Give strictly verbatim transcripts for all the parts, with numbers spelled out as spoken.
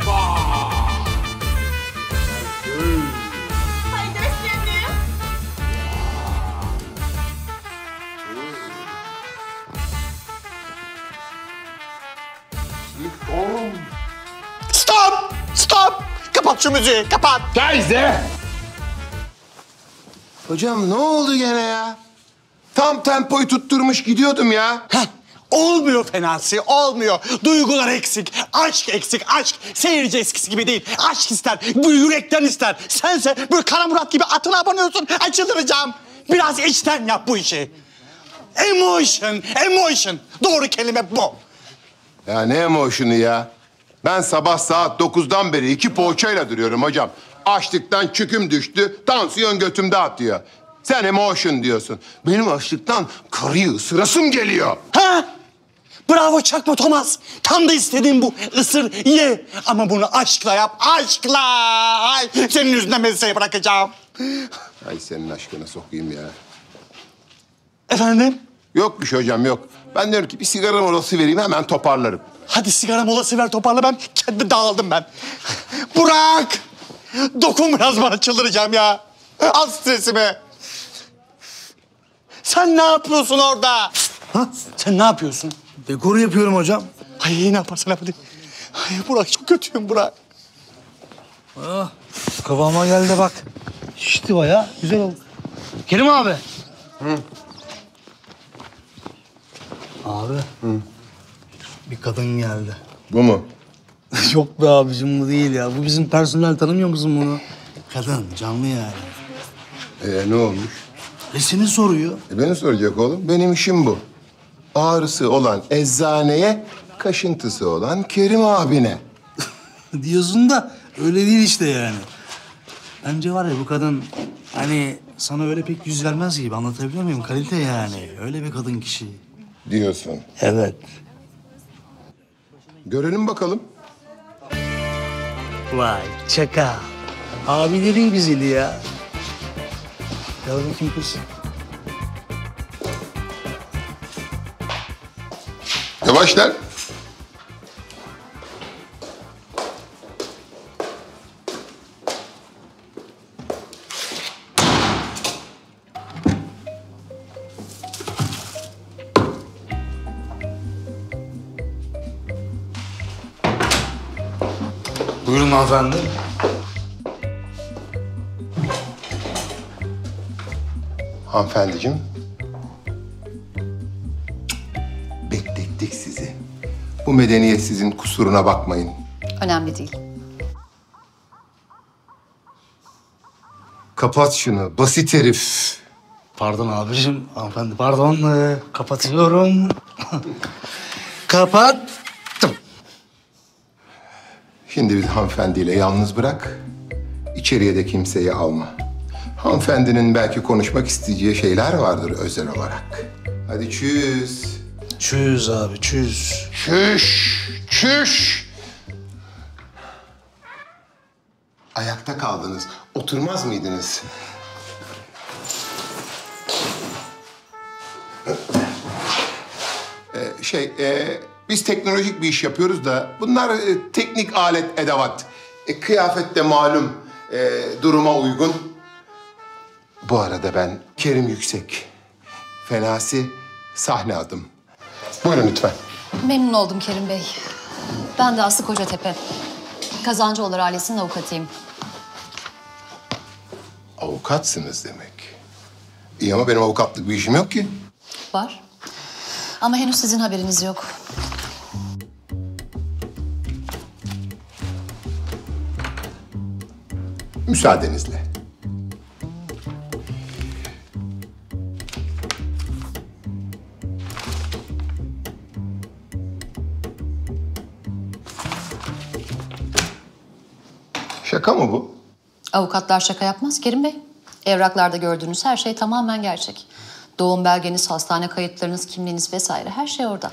Haydi efendim. Stop! Stop! Kapat şu müziği, kapat! Teyze! Hocam ne oldu gene ya? Tam tempoyu tutturmuş gidiyordum ya. Heh, olmuyor Fenasi, olmuyor. Duygular eksik, aşk eksik, aşk. Seyirci eskisi gibi değil. Aşk ister, bu yürekten ister. Sense böyle Kara Murat gibi atına abanıyorsun. Ay çıldıracağım. Biraz içten yap bu işi. Emotion, emotion. Doğru kelime bu. Ya ne emotion'u ya? Ben sabah saat dokuzdan beri iki poğaçayla duruyorum hocam. Açlıktan çüküm düştü, tansiyon götümde atıyor. Sen emotion diyorsun. Benim açlıktan karıyı ısırasım geliyor. Ha? Bravo Çakma Thomas. Tam da istediğim bu. Isır, ye. Ama bunu aşkla yap, aşkla. Ay, senin yüzünden mesleği bırakacağım. Ay senin aşkına sokayım ya. Efendim? Yok bir şey hocam yok. Ben diyorum ki bir sigara molası vereyim hemen toparlarım. Hadi sigara molası ver, toparla, ben kendi dağıldım ben. Bırak! Dokun biraz bana, çıldıracağım ya. Al stresimi. Sen ne yapıyorsun orada? Ha? Sen ne yapıyorsun? Dekor yapıyorum hocam. Ay ne yaparsan yap hadi. Ay Burak, çok kötüyüm Burak. Ah, kıvama geldi bak. Şişti bayağı, güzel oldu. Kerim abi. Hı. Abi. Hı. Bir kadın geldi. Bu mu? Yok be abicim, bu değil ya. Bu bizim personel, tanımıyor musun bunu? Kadın, canlı yani. Ee ne olmuş? E seni soruyor. E beni soracak oğlum. Benim işim bu. Ağrısı olan eczaneye, kaşıntısı olan Kerim abine. Diyorsun da öyle değil işte yani. Bence var ya bu kadın hani sana öyle pek yüz vermez gibi, anlatabiliyor muyum? Kalite yani. Öyle bir kadın kişi. Diyorsun. Evet. Görelim bakalım. Vay çaka. Abilerin güzeli ya. Gel bakayım kız. Yavaşlar. Buyurun hanımefendi. Hanımefendiciğim. Beklettik sizi. Bu medeniyetsizin kusuruna bakmayın. Önemli değil. Kapat şunu, basit herif. Pardon abicim, hanımefendi pardon. Ee, kapatıyorum. Kapattım. Şimdi bir hanımefendiyle yalnız bırak. İçeriye de kimseyi alma. Hanımefendinin belki konuşmak isteyeceği şeyler vardır özel olarak. Hadi çüz. Çüz abi, çüz. Çüş, çüş. Ayakta kaldınız. Oturmaz mıydınız? Ee, şey, e, biz teknolojik bir iş yapıyoruz da bunlar e, teknik alet, edevat. E, kıyafet de malum e, duruma uygun. Bu arada ben Kerim Yüksek. Fenasi sahne adım. Buyurun lütfen. Memnun oldum Kerim Bey. Ben de Aslı Kocatepe. Kazancıoğulları ailesinin avukatıyım. Avukatsınız demek. İyi ama benim avukatlık bir işim yok ki. Var. Ama henüz sizin haberiniz yok. Müsaadenizle. Şaka mı bu? Avukatlar şaka yapmaz Kerim Bey. Evraklarda gördüğünüz her şey tamamen gerçek. Doğum belgeniz, hastane kayıtlarınız, kimliğiniz vesaire her şey orada.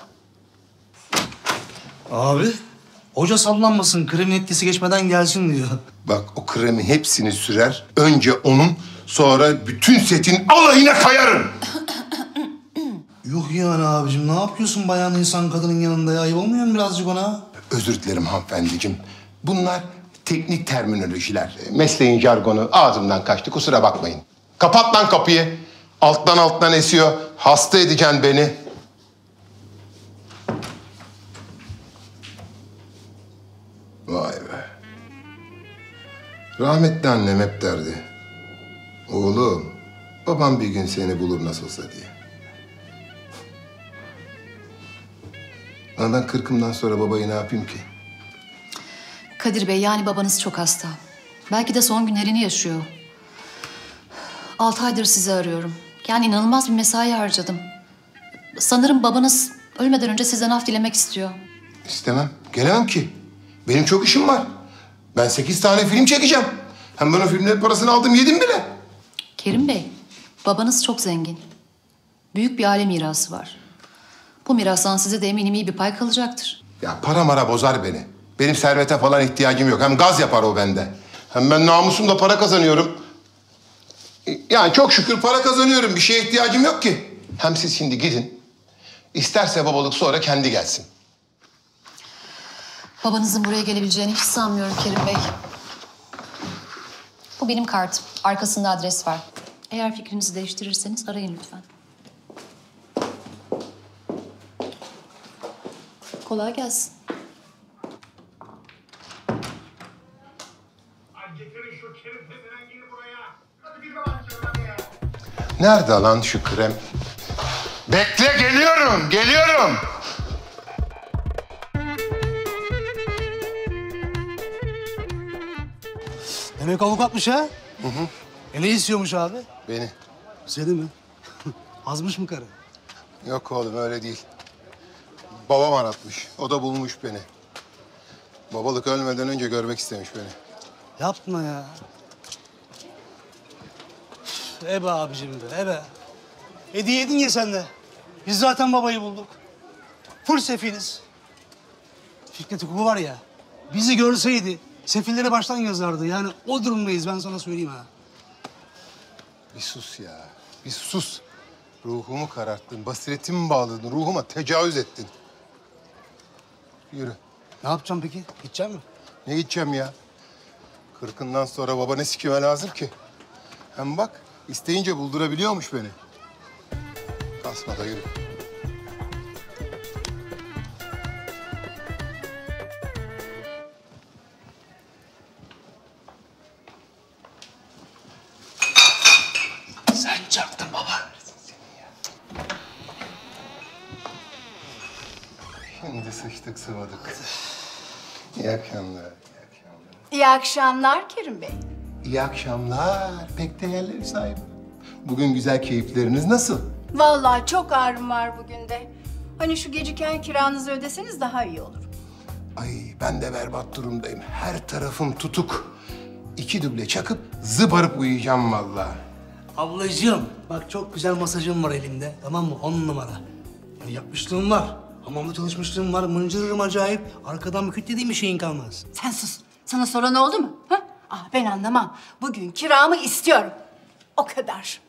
Abi, hoca sallanmasın, kremin etkisi geçmeden gelsin diyor. Bak o kremi hepsini sürer. Önce onun, sonra bütün setin alayına kayarım. Yok yani abicim, ne yapıyorsun bayan insan kadının yanında ya? Ayıp olmuyor mu birazcık ona? Özür dilerim hanımefendiciğim. Bunlar teknik terminolojiler. Mesleğin jargonu ağzımdan kaçtı, kusura bakmayın. Kapat lan kapıyı. Alttan alttan esiyor. Hasta edeceksin beni. Vay be. Rahmetli annem hep derdi. Oğlum, babam bir gün seni bulur nasılsa diye. Ama ben kırkımdan sonra babayı ne yapayım ki? Kadir Bey, yani babanız çok hasta. Belki de son günlerini yaşıyor. Altı aydır sizi arıyorum. Yani inanılmaz bir mesai harcadım. Sanırım babanız ölmeden önce sizden af dilemek istiyor. İstemem, gelemem ki. Benim çok işim var. Ben sekiz tane film çekeceğim. Hem ben o filmlerin parasını aldım, yedim bile. Kerim Bey, babanız çok zengin. Büyük bir aile mirası var. Bu mirastan size de eminim iyi bir pay kalacaktır. Ya para mara bozar beni. Benim servete falan ihtiyacım yok. Hem gaz yapar o bende. Hem ben namusumla para kazanıyorum. Yani çok şükür para kazanıyorum. Bir şeye ihtiyacım yok ki. Hem siz şimdi gidin. İsterse babalık sonra kendi gelsin. Babanızın buraya gelebileceğini hiç sanmıyorum Kerim Bey. Bu benim kartım. Arkasında adres var. Eğer fikrinizi değiştirirseniz arayın lütfen. Kolay gelsin. Getirin şu kerim pezevengini buraya. Hadi bir zaman çevirmeye. Nerede lan şu krem? Bekle, geliyorum, geliyorum. Demek avukatmış ha? Hı hı. E ne istiyormuş abi? Beni. Seni mi? Azmış mı karı? Yok oğlum, öyle değil. Babam aratmış. O da bulmuş beni. Babalık ölmeden önce görmek istemiş beni. Yapma ya. Ebe abicim be, ebe. Hediye edin ya sen de. Biz zaten babayı bulduk. Full sefiliz. Fikret Hukuku var ya, bizi görseydi sefilleri baştan yazardı. Yani o durumdayız, ben sana söyleyeyim ha. Bir sus ya, bir sus. Ruhumu kararttın, basiretimi bağladın, ruhuma tecavüz ettin. Yürü. Ne yapacağım peki? Gidecek mi? Ne gideceğim ya? Kırkından sonra baba ne sikime lazım ki? Hem bak, isteyince buldurabiliyormuş beni. Kasma da yürü. Sen çarptın baba. Şimdi sıçtık sıvadık. İyi akşamlar, iyi akşamlar. İyi akşamlar Kerim Bey. İyi akşamlar, pek değerli sahibim. Bugün güzel keyifleriniz nasıl? Vallahi çok ağrım var bugün de. Hani şu geciken kiranızı ödeseniz daha iyi olur. Ay ben de berbat durumdayım. Her tarafım tutuk. İki duble çakıp zıbarıp uyuyacağım vallahi. Ablacığım, bak çok güzel masajım var elimde, tamam mı? On numara. Yani yapmışlığım var. Hamamda çalışmışlığım var. Mıncırırım acayip. Arkadan müküt dediğim bir şeyin kalmaz. Sen sus. Sana soran oldu mu? Ha? Ah ben anlamam. Bugün kiramı istiyorum. O kadar.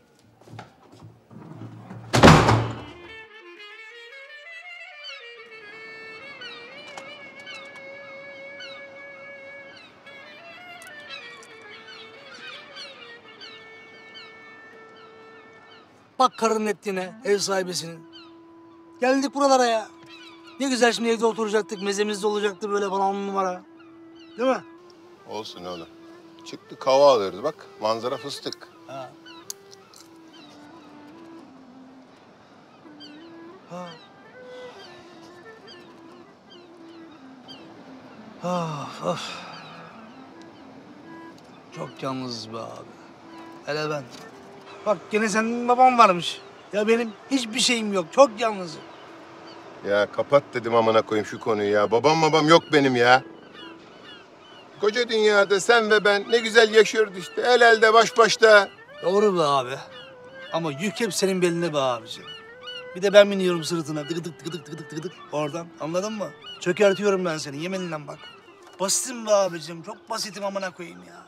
Bak karının ettiğine, ev sahibesinin. Geldik buralara ya. Ne güzel şimdi evde oturacaktık, mezemiz de olacaktı böyle falan on numara. Değil mi? Olsun oğlum. Çıktık hava alıyoruz bak. Manzara fıstık. Ha. Ha. Of, of. Çok yalnızız be abi. Hele ben. Bak gene senin baban varmış. Ya benim hiçbir şeyim yok. Çok yalnızım. Ya kapat dedim amına koyayım şu konuyu ya. Babam babam yok benim ya. Koca dünyada sen ve ben ne güzel yaşıyoruz işte. El elde baş başta. Doğru be abi. Ama yük hep senin beline be abiciğim. Bir de ben biniyorum sırtına. Tıkıdık tıkıdık tıkıdık tıkıdık. Oradan anladın mı? Çökertiyorum ben seni yeminle bak. Basitim be abiciğim. Çok basitim amına koyayım ya.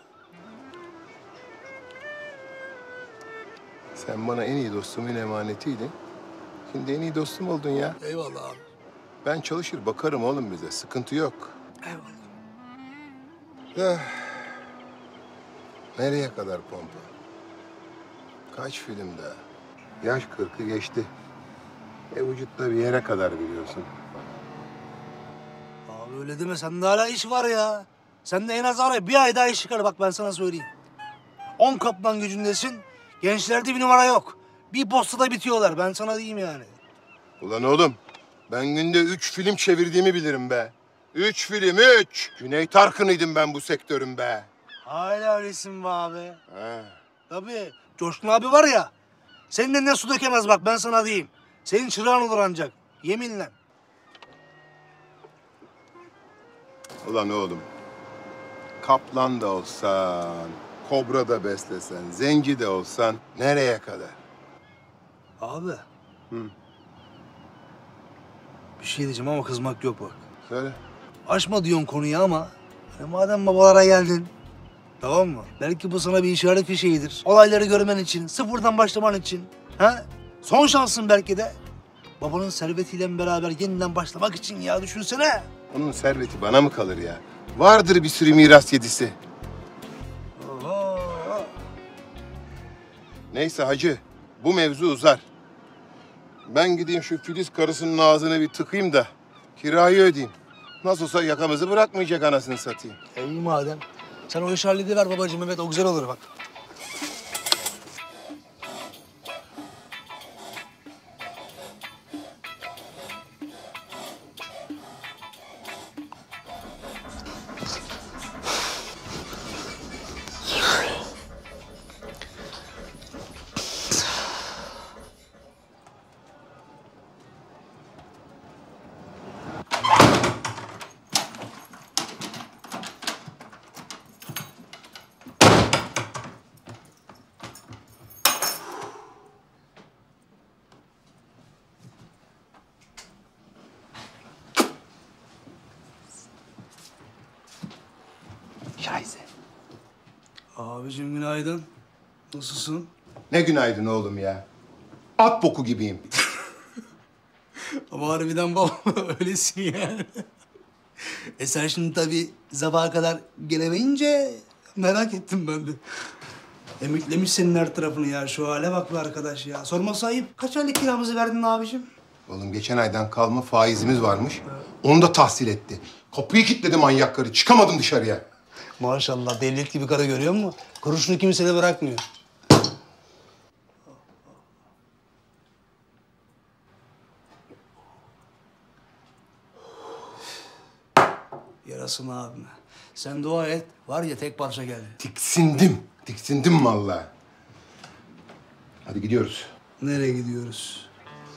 Sen bana en iyi dostumun emanetiydin. Şimdi en iyi dostum oldun ya. Eyvallah abi. Ben çalışır bakarım oğlum bize. Sıkıntı yok. Eyvallah. Eh, nereye kadar pompa? Kaç film daha? Yaş kırkı geçti. E vücutta bir yere kadar biliyorsun. Abi öyle deme, sende hala iş var ya. Sende en az ara bir ay daha iş çıkar, bak ben sana söyleyeyim. On kaplan gücündesin, gençlerde bir numara yok. Bir postada bitiyorlar, ben sana diyeyim yani. Ulan oğlum, ben günde üç film çevirdiğimi bilirim be. Üç film, üç! Cüneyt Arkın'ıydım ben bu sektörün be. Hala öylesin be abi. Ha. Tabii, Coşkun abi var ya, senin eline su dökemez bak ben sana diyeyim. Senin çırağın olur ancak, yeminle. Ulan oğlum, kaplan da olsan, kobra da beslesen, zenci de olsan nereye kadar? Abi. Hı. Bir şey diyeceğim ama kızmak yok bak. Söyle. Açma diyorsun konuyu ama hani madem babalara geldin, tamam mı? Belki bu sana bir işaret fişeğidir. Olayları görmen için, sıfırdan başlaman için. Ha? Son şansın belki de. Babanın servetiyle beraber yeniden başlamak için ya, düşünsene. Onun serveti bana mı kalır ya? Vardır bir sürü miras yedisi. Oho. Neyse hacı, bu mevzu uzar. Ben gideyim şu Filiz karısının ağzını bir tıkayım da kirayı ödeyeyim. Nasıl olsa yakamızı bırakmayacak, anasını satayım. E iyi madem. Sen o işi hallediver babacığım, evet o güzel olur bak. Şahise. Abicim günaydın. Nasılsın? Ne günaydın oğlum ya. At boku gibiyim. Ama harbiden baba öylesin yani. E sen şimdi tabii sabaha kadar gelemeyince merak ettim ben de. Emiklemiş senin her tarafını ya. Şu hale bak be arkadaş ya. Sorması ayıp. Kaç aylık kiramızı verdin abicim? Oğlum geçen aydan kalma faizimiz varmış. Onu da tahsil etti. Kapıyı kilitledi manyak karı. Çıkamadım dışarıya. Maşallah devlet gibi karı görüyor musun? Kuruşunu kimse de bırakmıyor. Yarasın abime. Sen dua et. Var ya tek parça geldi. Tiksindim. Tiksindim vallahi. Hadi gidiyoruz. Nereye gidiyoruz?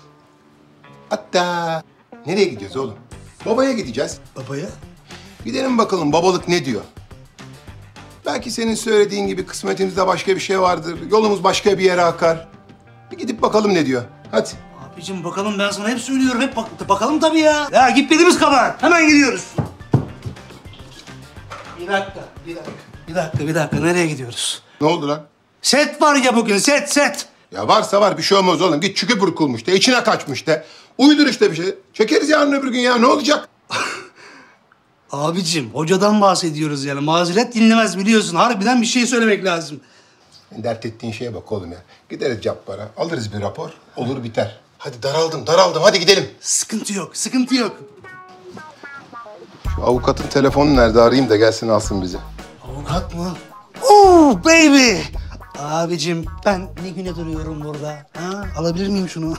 Hatta nereye gideceğiz oğlum? Babaya gideceğiz. Babaya? Gidelim bakalım babalık ne diyor. Belki senin söylediğin gibi kısmetimizde başka bir şey vardır. Yolumuz başka bir yere akar. Bir gidip bakalım ne diyor. Hadi. Abicim bakalım, ben sana hep söylüyorum. Hep bak bakalım tabii ya. Ya gitmediğimiz kadar. Hemen gidiyoruz. Bir dakika, bir dakika. Bir dakika, bir dakika. Nereye gidiyoruz? Ne oldu lan? Set var ya bugün, set, set. Ya varsa var, bir şey olmaz oğlum. Git çükü burkulmuş de, içine kaçmış de. Uydur işte bir şey. Çekeriz yarın öbür gün ya, ne olacak? Abicim, hocadan bahsediyoruz yani. Mazeret dinlemez biliyorsun. Harbiden bir şey söylemek lazım. Dert ettiğin şeye bak oğlum ya. Gideriz Cabbar'a, alırız bir rapor, olur biter. Hadi daraldım, daraldım. Hadi gidelim. Sıkıntı yok, sıkıntı yok. Şu avukatın telefonu nerede? Arayayım da gelsin alsın bizi. Avukat mı? Oo baby! Abicim ben ne güne duruyorum burada. Ha? Alabilir miyim şunu?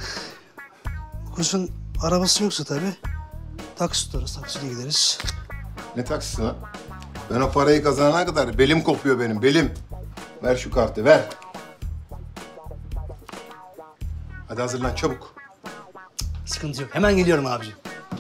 Kuşun arabası yoksa tabii. Taksi tutarız, taksiyle gideriz. Ne taksisi lan? Ben o parayı kazanana kadar belim kopuyor benim, belim. Ver şu kartı, ver. Hadi hazırlan çabuk. Sıkıntı yok. Hemen geliyorum abicim.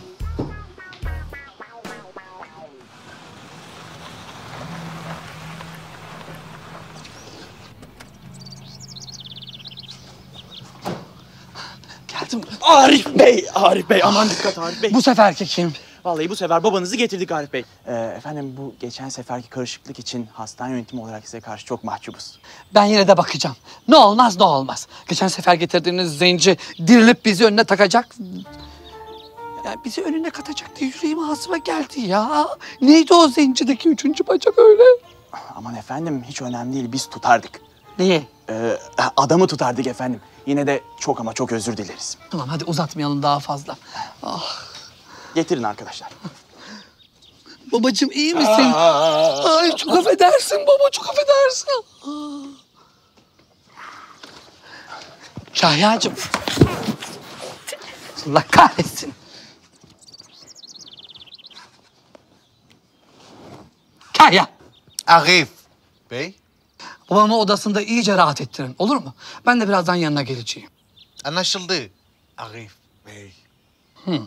Geldim. Arif Bey, Arif Bey. Aman dikkat Arif Bey. Bu seferki kim? Vallahi bu sefer babanızı getirdik Arif Bey. Ee, efendim bu geçen seferki karışıklık için hastane yönetimi olarak size karşı çok mahcubuz. Ben yine de bakacağım. Ne olmaz ne olmaz. Geçen sefer getirdiğiniz zenci dirilip bizi önüne takacak. Ya bizi önüne katacaktı. Yüreğime hasıma geldi ya. Neydi o zencideki üçüncü bacak öyle? Aman efendim hiç önemli değil. Biz tutardık. Niye? Ee, adamı tutardık efendim. Yine de çok ama çok özür dileriz. Tamam hadi uzatmayalım daha fazla. Ah. Getirin arkadaşlar. Babacığım iyi misin? Ay çok affedersin baba, çok affedersin. Kahya'cığım. Allah kahretsin. Kahya. Arif Bey. Babamı odasında iyice rahat ettirin, olur mu? Ben de birazdan yanına geleceğim. Anlaşıldı. Arif Bey. Hı.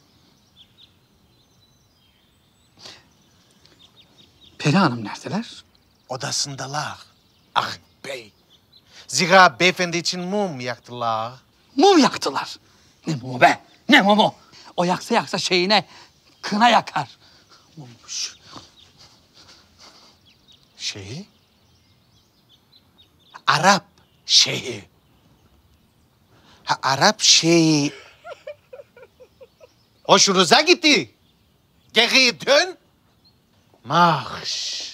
Peri Hanım neredeler? Odasındalar. Arif Bey. Zira beyefendi için mum yaktılar. Mum yaktılar. Ne mumu be? Ne mumu? O yaksa yaksa şeyine kına yakar. Mummuş. Şeyi? Arap şeyi. Ha, Arap şeyi. Hoşunuza gitti. Geri dön. Marş.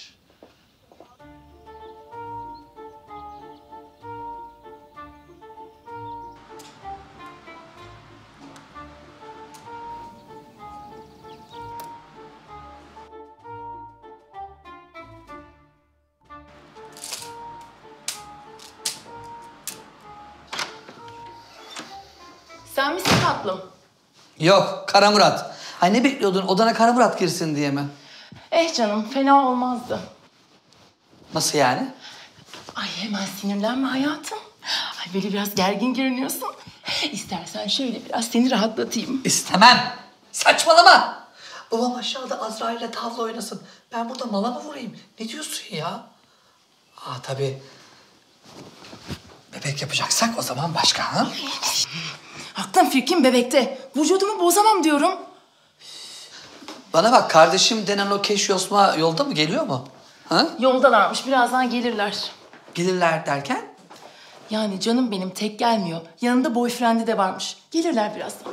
Sen misin tatlım? Yok, Kara Murat. Ay ne bekliyordun? Odana Kara Murat girsin diye mi? Eh canım, fena olmazdı. Nasıl yani? Ay hemen sinirlenme hayatım. Ay böyle biraz gergin görünüyorsun. İstersen şöyle biraz seni rahatlatayım. İstemem. Saçmalama. Babam aşağıda Azrail'le tavla oynasın. Ben burada mala mı vurayım? Ne diyorsun ya? Aa tabii. Bebek yapacaksak o zaman başka ha? Aklım fikrim bebekte. Vücudumu bozamam diyorum. Bana bak, kardeşim denen o keş yosma yolda mı, geliyor mu? Ha? Yoldalarmış, birazdan gelirler. Gelirler derken? Yani canım benim tek gelmiyor. Yanında boyfriend'i de varmış. Gelirler birazdan.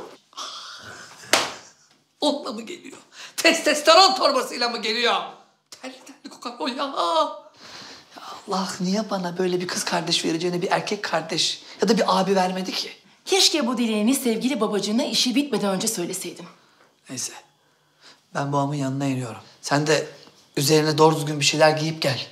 Onunla mı geliyor? Testosteron torbasıyla mı geliyor? Terli terli kokar o ya. Ya Allah, niye bana böyle bir kız kardeş vereceğine bir erkek kardeş ya da bir abi vermedi ki? Keşke bu dileğini sevgili babacığına işi bitmeden önce söyleseydin. Neyse. Ben babamın yanına iniyorum. Sen de üzerine doğru düzgün bir şeyler giyip gel.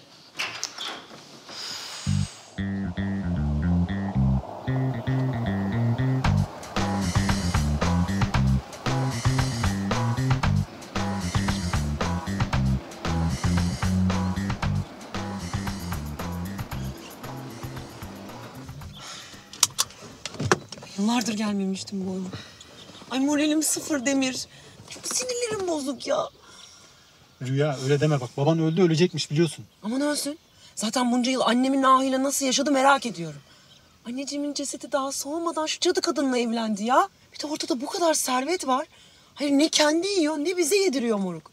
Yıllardır gelmemiştim bu oyuna. Ay moralim sıfır Demir. Sinirlerim bozuk ya. Rüya öyle deme bak. Baban öldü, ölecekmiş biliyorsun. Aman ölsün. Zaten bunca yıl annemin ahıyla nasıl yaşadı merak ediyorum. Anneciğimin cesedi daha soğumadan şu cadı kadınla evlendi ya. Bir de ortada bu kadar servet var. Hayır ne kendi yiyor ne bize yediriyor moruk.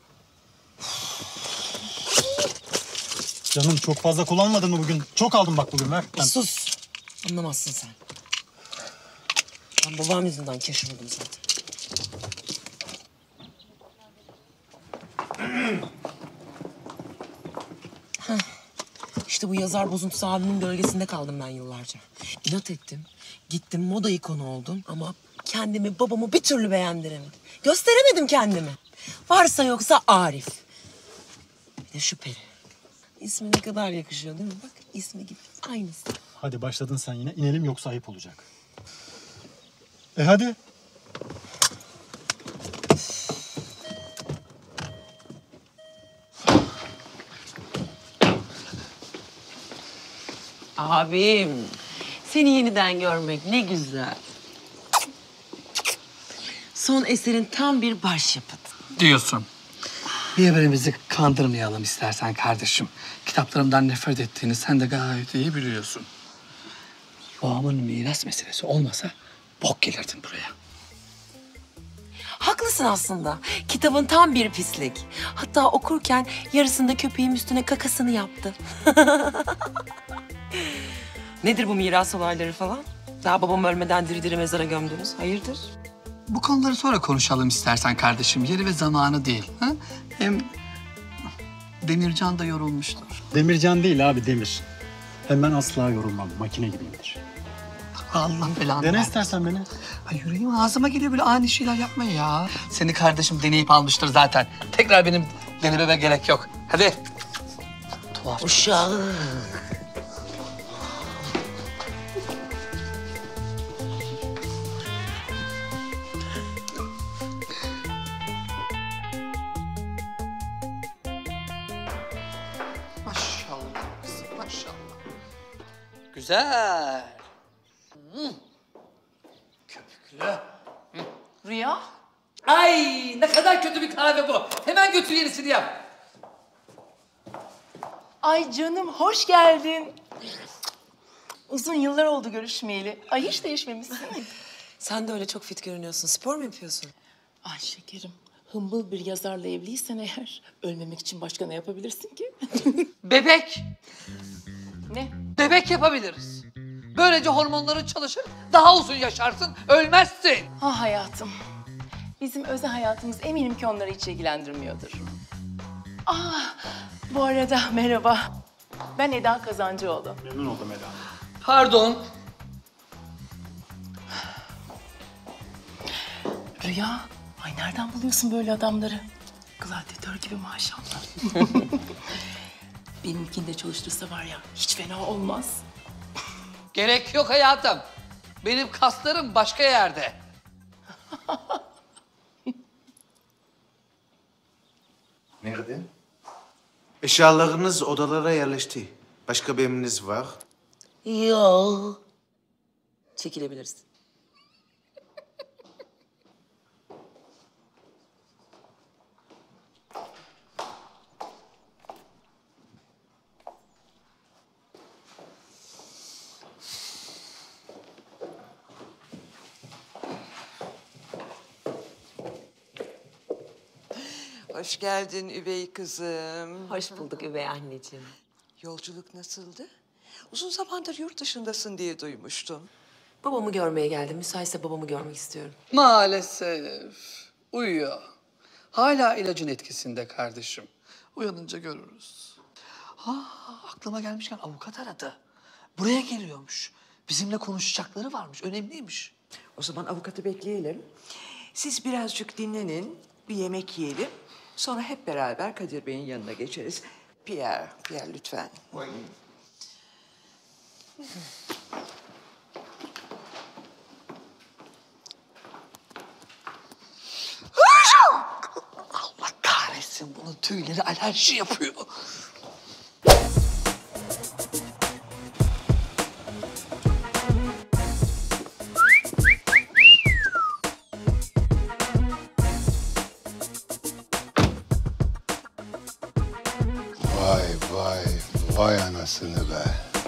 Canım çok fazla kullanmadın mı bugün? Çok aldım bak bugün ver. Bir sus. Anlamazsın sen. Ben babam yüzünden keşfetmedim zaten. Heh. İşte bu yazar bozuntusu abimin gölgesinde kaldım ben yıllarca. İnat ettim. Gittim moda ikonu oldum ama kendimi babamı bir türlü beğendiremedim. Gösteremedim kendimi. Varsa yoksa Arif. Bir de şu Peri. İsmi ne kadar yakışıyor değil mi? Bak ismi gibi aynısı. Hadi başladın sen yine. İnelim yoksa ayıp olacak. E hadi. Abim, seni yeniden görmek ne güzel. Son eserin tam bir başyapıt. Diyorsun. Birbirimizi kandırmayalım istersen kardeşim. Kitaplarımdan nefret ettiğini sen de gayet iyi biliyorsun. Babamın miras meselesi olmasa bok gelirdin buraya. Haklısın aslında. Kitabın tam bir pislik. Hatta okurken yarısında köpeğim üstüne kakasını yaptı. Nedir bu miras olayları falan? Daha babam ölmeden diri diri mezara gömdünüz. Hayırdır? bu konuları sonra konuşalım istersen kardeşim. Yeri ve zamanı değil. Ha? Hem Demircan da yorulmuştur. Demircan değil abi, Demir. Hem ben asla yorulmam. Makine gibiyimdir. Allah belanı Dene versin. istersen beni. Ay yüreğim ağzıma geliyor, böyle ani şeyler yapma ya. Seni kardeşim deneyip almıştır zaten. Tekrar benim denememe gerek yok. Hadi. Tuhaf. Uşağım. Maşallah kızım, maşallah. Güzel. Hmm. Köpüklü. Rüya? Ay ne kadar kötü bir kahve bu. Hemen götür yenisini yap. Ay canım hoş geldin. Uzun yıllar oldu görüşmeyeli. Ay hiç değişmemişsin. Sen de öyle çok fit görünüyorsun. Spor mu yapıyorsun? Ay şekerim. Hımbıl bir yazarla evliysen eğer ölmemek için başka ne yapabilirsin ki? Bebek. Ne? Bebek yapabiliriz. Böylece hormonların çalışır, daha uzun yaşarsın, ölmezsin. Ha hayatım. Bizim özel hayatımız eminim ki onları hiç ilgilendirmiyordur. Ah, bu arada merhaba. Ben Eda Kazancıoğlu. Memnun oldum Eda. Pardon. Rüya, ay nereden buluyorsun böyle adamları? Gladyatör gibi maşallah. Benimkinde çalıştırsa var ya, hiç fena olmaz. Gerek yok hayatım. Benim kaslarım başka yerde. Nerede? Eşyalarınız odalara yerleşti. Başka bir emriniz var. Yok. Çekilebilirsin. Hoş geldin üvey kızım. Hoş bulduk üvey anneciğim. Yolculuk nasıldı? Uzun zamandır yurt dışındasın diye duymuştum. Babamı görmeye geldim. Müsaitse babamı görmek istiyorum. Maalesef. Uyuyor. Hala ilacın etkisinde kardeşim. Uyanınca görürüz. Ha, aklıma gelmişken avukat aradı. Buraya geliyormuş. Bizimle konuşacakları varmış. Önemliymiş. O zaman avukatı bekleyelim. Siz birazcık dinlenin, bir yemek yiyelim. Sonra hep beraber Kadir Bey'in yanına geçeriz. Pierre, Pierre lütfen. Allah kahretsin, bunun tüyleri alerji yapıyor. Vay vay vay anasını be.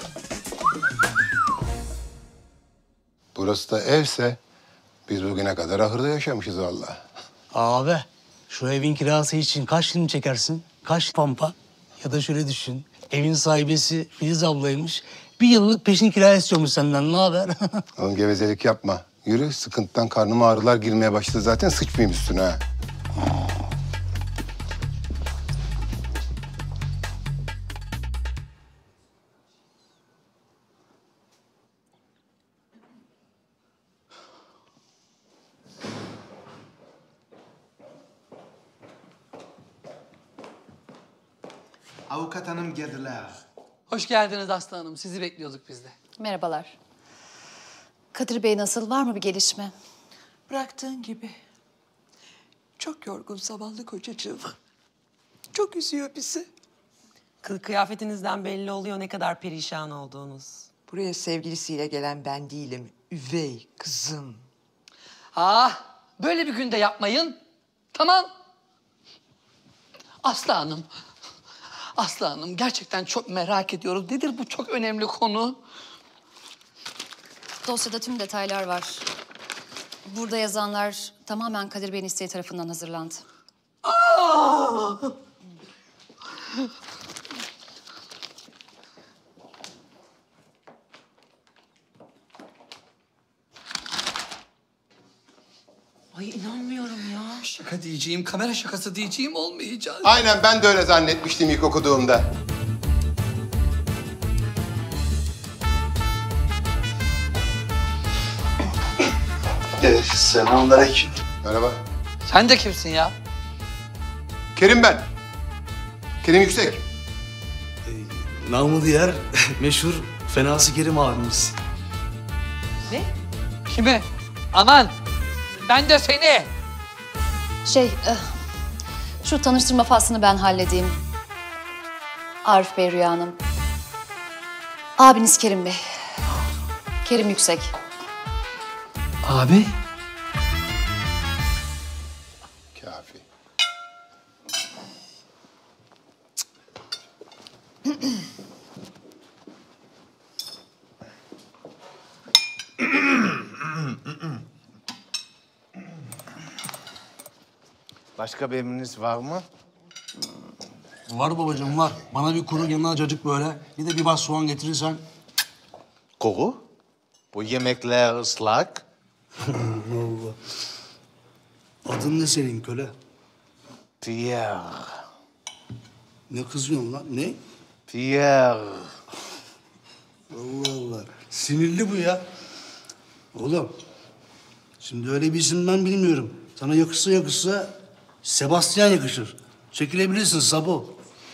Burası da evse biz bugüne kadar ahırda yaşamışız vallahi. Abi şu evin kirası için kaç film çekersin? Kaç pampa? Ya da şöyle düşün. Evin sahibesi Filiz ablaymış. Bir yıllık peşin kira istiyormuş senden. Ne haber? Oğlum gevezelik yapma. Yürü, sıkıntıdan karnıma ağrılar girmeye başladı zaten. Sıçmayayım üstüne ha. Avukat hanım geldiler. Hoş geldiniz Aslı Hanım. Sizi bekliyorduk biz de. Merhabalar. Kadir Bey nasıl? Var mı bir gelişme? Bıraktığın gibi. Çok yorgun zavallı kocacığım. Çok üzüyor bizi. Kılık kıyafetinizden belli oluyor ne kadar perişan olduğunuz. Buraya sevgilisiyle gelen ben değilim. Üvey kızım. Ah, böyle bir günde yapmayın. Tamam. Aslı Hanım. Aslı Hanım, gerçekten çok merak ediyoruz. Nedir bu çok önemli konu? Dosyada tüm detaylar var. Burada yazanlar tamamen Kadir Bey'in isteği tarafından hazırlandı. Aa! diyeceğim, kamera şakası diyeceğim olmayacak. Aynen ben de öyle zannetmiştim ilk okuduğumda. Selamünaleyküm. Merhaba. Sen de kimsin ya? Kerim ben. Kerim Yüksek. Namı diğer meşhur Fenası Kerim abimiz. Ne? Kimi? Aman! Ben de seni! Şey, eh, şu tanıştırma faslını ben halledeyim. Arif Bey, Rüya Hanım. Abiniz Kerim Bey. Kerim Yüksek. Abi? Kafi. Başka bir emriniz var mı? Var babacığım var. Bana bir kuru yanına cacık böyle. Bir de bir bas soğan getirirsen. Kuru? Bu yemekler ıslak. Allah. Adın ne senin köle? Pierre. Ne kızıyorsun lan? Ne? Pierre. Allah Allah. Sinirli bu ya. Oğlum. Şimdi öyle bir isim ben bilmiyorum. Sana yakışsa yakışsa Sebastian yakışır. Çekilebilirsin Sabo.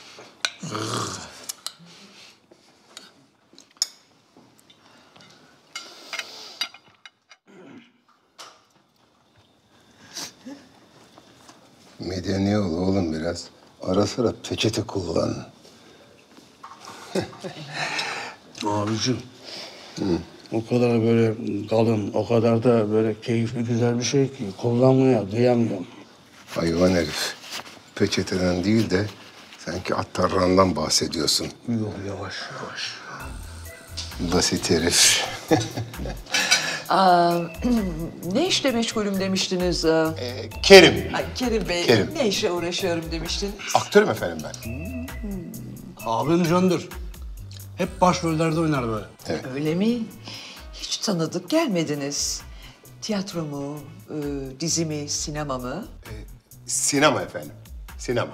Medeni ol oğlum biraz. Ara sıra peçete kullan. Abicim. O kadar böyle kalın, o kadar da böyle keyifli güzel bir şey ki kullanmaya kıyamıyorum. Hayvan herif. Peçeteden değil de sanki at tarlandan bahsediyorsun. Yok yavaş yavaş. Basit herif. Aa, ne işle meşgulüm demiştiniz? Aa, Ee, Kerim. Ay, Kerim Bey, Kerim. ne işle uğraşıyorum demiştiniz? Aktörüm efendim ben. Abim Candır. Hep başrollerde oynar böyle. Öyle mi? Hiç tanıdık gelmediniz. Tiyatro mu, e, dizi mi, sinema mı? Sinema efendim. Sinema.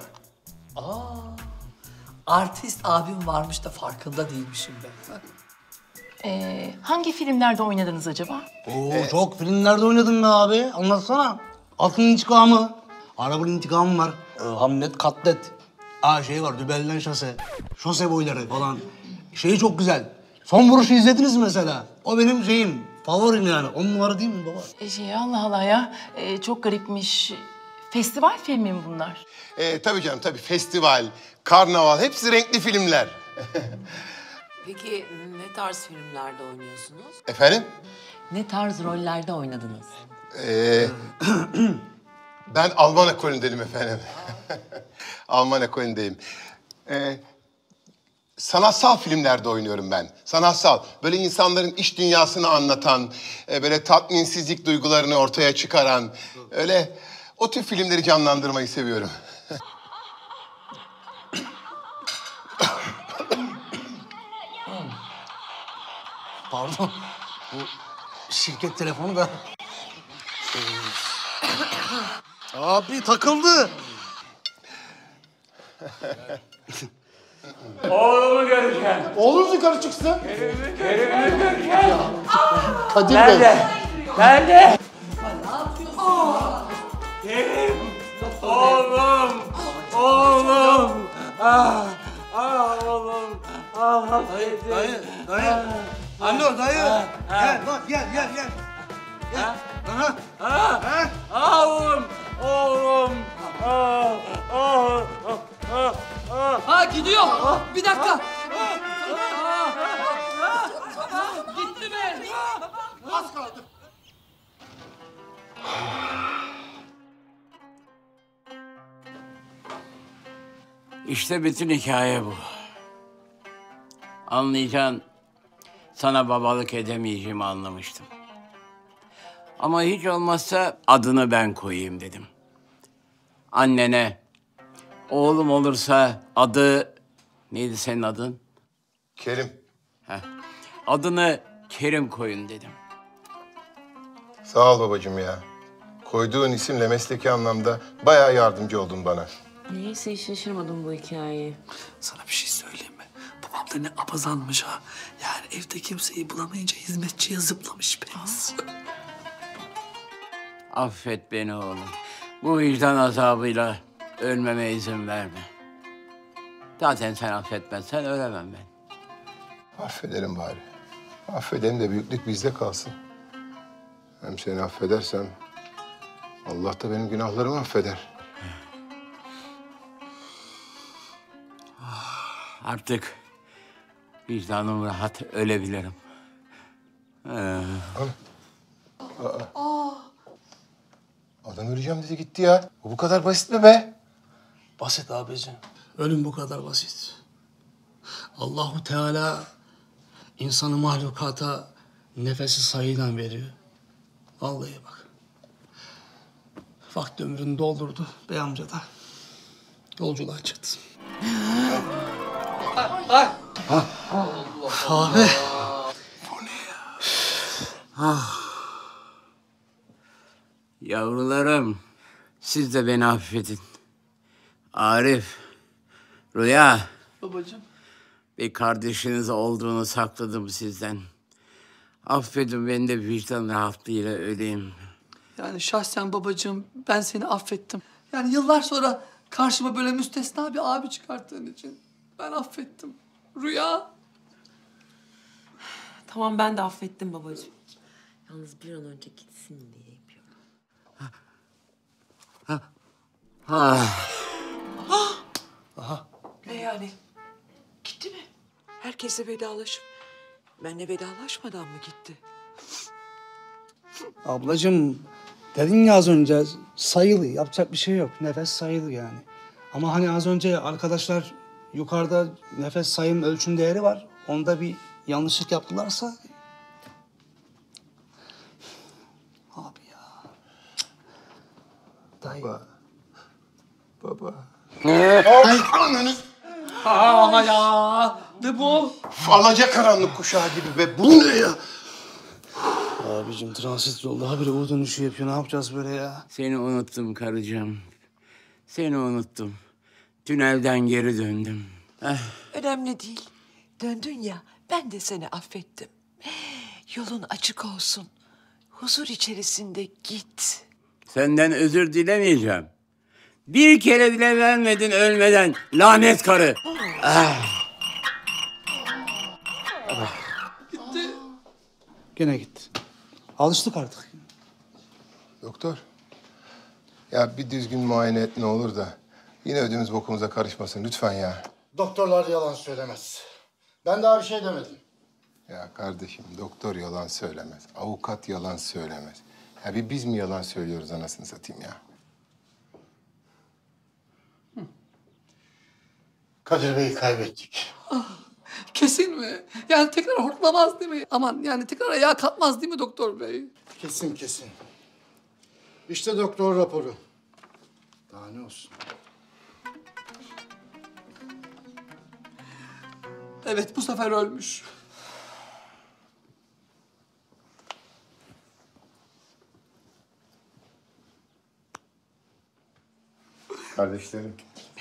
Artist abim varmış da farkında değilmişim ben. Ee, hangi filmlerde oynadınız acaba? Oo, çok filmlerde oynadın be abi. Anlatsana. Altın İntikamı. Arabanın intikamı var. Ee, Hamlet Katlet. Aa şey var, Dübelden Şose. Şose boyları falan. Şeyi çok güzel. Son Vuruşu izlediniz mi mesela? O benim şeyim. Favorim yani. On numara değil mi baba? Ee, şey Allah Allah ya. Ee, çok garipmiş. Festival filmi mi bunlar? Ee, tabii canım tabii. Festival, karnaval hepsi renkli filmler. Peki ne tarz filmlerde oynuyorsunuz? Efendim? Ne tarz rollerde oynadınız? Ee, ben Alman ekolündeyim efendim. Alman ekolündeyim. Ee, sanatsal filmlerde oynuyorum ben. Sanatsal. Böyle insanların iş dünyasını anlatan, e, böyle tatminsizlik duygularını ortaya çıkaran, öyle o tür filmleri canlandırmayı seviyorum. Pardon. Bu şirket telefonu da... Abi takıldı. Oğlumu göreceğim. Oğlunuz yukarı çıksın. Kerim'i göreceğim. Kadir Nerede? Bey. Nerede? Kerim. Oğlum. Oğlum. Ah. Ah oğlum. Ah. Dayı, dayı, dayı. Alo dayı. Gel bak gel gel gel. Gel. Aha. Ah. Ah oğlum. Oğlum. Ah. Ah. Ah. Ah. Ha gidiyor. Bir dakika. Gitti mi? Az kaldı. İşte bütün hikaye bu. Anlayacaksın, sana babalık edemeyeceğimi anlamıştım. Ama hiç olmazsa adını ben koyayım dedim. Annene, oğlum olursa adı... Neydi senin adın? Kerim. Heh. Adını Kerim koyun dedim. Sağ ol babacığım ya. Koyduğun isimle mesleki anlamda bayağı yardımcı oldun bana. Neyse hiç şaşırmadım bu hikayeyi. Sana bir şey söyleyeyim mi? Babam da ne apazanmış ha. Yani evde kimseyi bulamayınca hizmetçiye zıplamış biraz. Affet beni oğlum. Bu vicdan azabıyla ölmeme izin verme. Zaten sen affetmezsen ölemem ben. Affedelim bari. Affedelim de büyüklük bizde kalsın. Hem seni affedersem Allah da benim günahlarımı affeder. Artık vicdanım rahat ölebilirim. Ee, Aa. Adam öleceğim dedi gitti ya. Bu bu kadar basit mi be? Basit abicim. Ölüm bu kadar basit. Allahu Teala insanı mahlukata nefesi sayıyla veriyor. Vallahi bak. Vakti ömrünü doldurdu bey amca da. Yolculuğa çıktı. Ay. Abi. ah. Yavrularım, siz de beni affedin. Arif, Rüya. Babacığım. Bir kardeşiniz olduğunu sakladım sizden. Affedin, ben de vicdan rahatlığıyla öleyim. Yani şahsen babacığım ben seni affettim. Yani yıllar sonra karşıma böyle müstesna bir abi çıkarttığın için ben affettim. Rüya. Tamam ben de affettim babacığım. Yalnız bir an önce gitsin diye yapıyorum. Ha. Ha. Aha. Ne yani? Gitti mi? Herkesle vedalaşıp benle vedalaşmadan mı gitti? Ablacığım dedin ya az önce sayılı yapacak bir şey yok. Nefes sayılı yani. Ama hani az önce arkadaşlar yukarıda nefes sayım ölçüm değeri var. Onda bir yanlışlık yaptılarsa... Abi ya. Dayı. Baba. Baba. Ay ananı. Ama ya. Ne bu? Alacakaranlık kuşağı gibi be. Bu ne ya? Abicim transit yolda habire U dönüşü yapıyor. Ne yapacağız böyle ya? Seni unuttum karıcığım. Seni unuttum. Tünelden geri döndüm. Eh. Önemli değil. Döndün ya, ben de seni affettim. Yolun açık olsun. Huzur içerisinde git. Senden özür dilemeyeceğim. Bir kere bile vermedin ölmeden. Lanet karı. Ah. Gitti. Gene gitti. Alıştık artık. Doktor. Ya bir düzgün muayene et ne olur da yine ödümüz bokumuza karışmasın lütfen ya. Doktorlar yalan söylemez. Ben daha bir şey demedim. Ya kardeşim doktor yalan söylemez. Avukat yalan söylemez. Ya bir biz mi yalan söylüyoruz anasını satayım ya? Kadir Bey'i kaybettik. Ah, kesin mi? Yani tekrar hortlamaz değil mi? Aman yani tekrar ayağa kalkmaz değil mi doktor bey? Kesin kesin. İşte doktor raporu. Daha ne olsun? Evet bu sefer ölmüş. Kardeşlerim.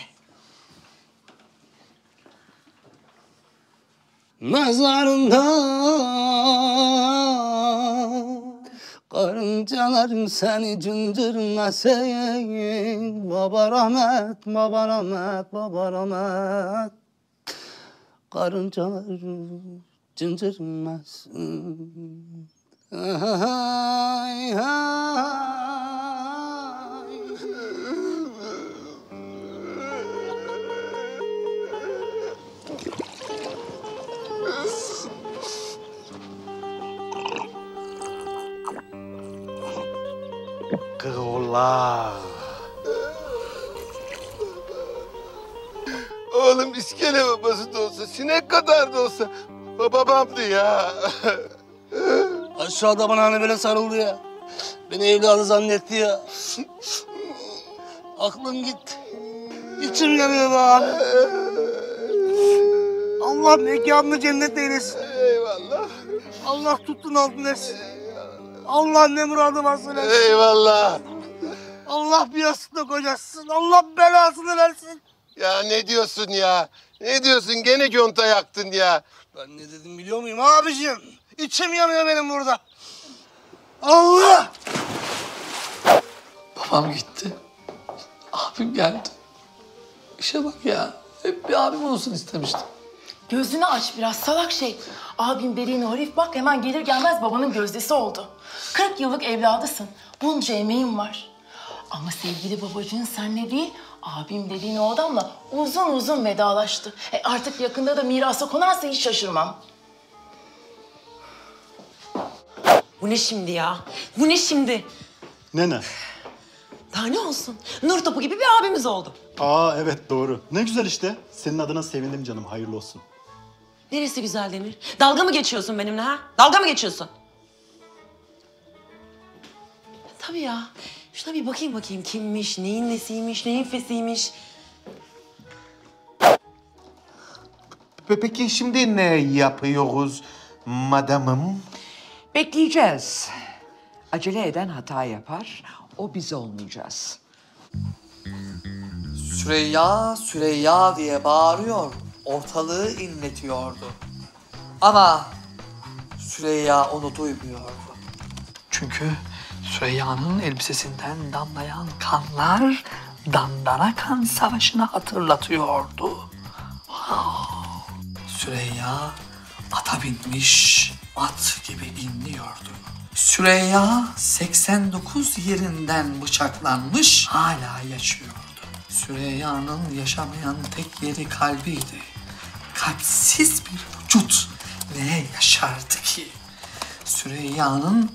Mezarında karıncaların seni cündürmesin. Baba rahmet, baba rahmet, baba rahmet. Karıncalar cündürmesin. Ay, ay. Kıvırlar. Oğlum iskele babası da olsa, sinek kadar da olsa babamdı ya. Aşağıda bana hani böyle sarıldı ya. Beni evladı zannetti ya. Aklım gitti. İçim yanıyor be abi. Allah mekanını cennet eylesin. Eyvallah. Allah tuttun altın etsin. Allah ne muradı varsa etsin. Eyvallah. Allah bir yastıkta kocasın. Allah belasını versin. Ya ne diyorsun ya? Ne diyorsun? Gene conta yaktın ya. Ben ne dedim biliyor muyum abicim? İçim yanıyor benim burada. Allah! Babam gitti. Abim geldi. İşe bak ya. Hep bir abim olsun istemiştim. Gözünü aç biraz salak şey. Abim dediğin herif bak hemen gelir gelmez babanın gözdesi oldu. kırk yıllık evladısın. Bunca emeğin var. Ama sevgili babacığın senle değil, abim dediğin o adamla uzun uzun vedalaştı. E artık yakında da mirasa konarsa hiç şaşırmam. Bu ne şimdi ya? Bu ne şimdi? Ne ne? Daha ne olsun? Nur topu gibi bir abimiz oldu. Aa evet doğru. Ne güzel işte. Senin adına sevindim canım. Hayırlı olsun. Neresi güzel Demir? Dalga mı geçiyorsun benimle ha? Dalga mı geçiyorsun? Tabii ya. Şuna bir bakayım bakayım kimmiş, neyin nesiymiş, neyin fesiymiş. Peki şimdi ne yapıyoruz madamım? Bekleyeceğiz. Acele eden hata yapar, o biz olmayacağız. Süreyya, Süreyya diye bağırıyor. Ortalığı inletiyordu. Ama Süreyya onu duymuyordu. Çünkü Süreyya'nın elbisesinden damlayan kanlar Dandana Kan Savaşı'nı hatırlatıyordu. Süreyya ata binmiş, at gibi inliyordu. Süreyya seksen dokuz yerinden bıçaklanmış, hala yaşıyordu. Süreyya'nın yaşamayan tek yeri kalbiydi. Kalpsiz bir vücut neye yaşardı ki? Süreyya'nın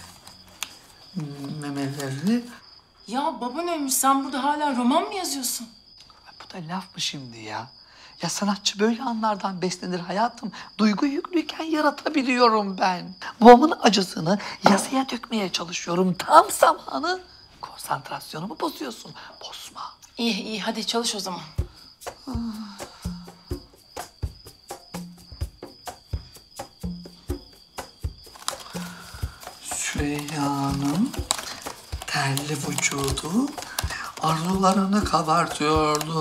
memeleri... Ya baban ölmüş, sen burada hala roman mı yazıyorsun? Bu da laf mı şimdi ya? Ya sanatçı böyle anlardan beslenir hayatım. Duygu yüklüyken yaratabiliyorum ben. Babamın acısını yazıya dökmeye çalışıyorum. Tam zamanı. Konsantrasyonumu bozuyorsun. Bozma. İyi iyi hadi çalış o zaman. Süreyya'nın terli vücudu arzularını kabartıyordu.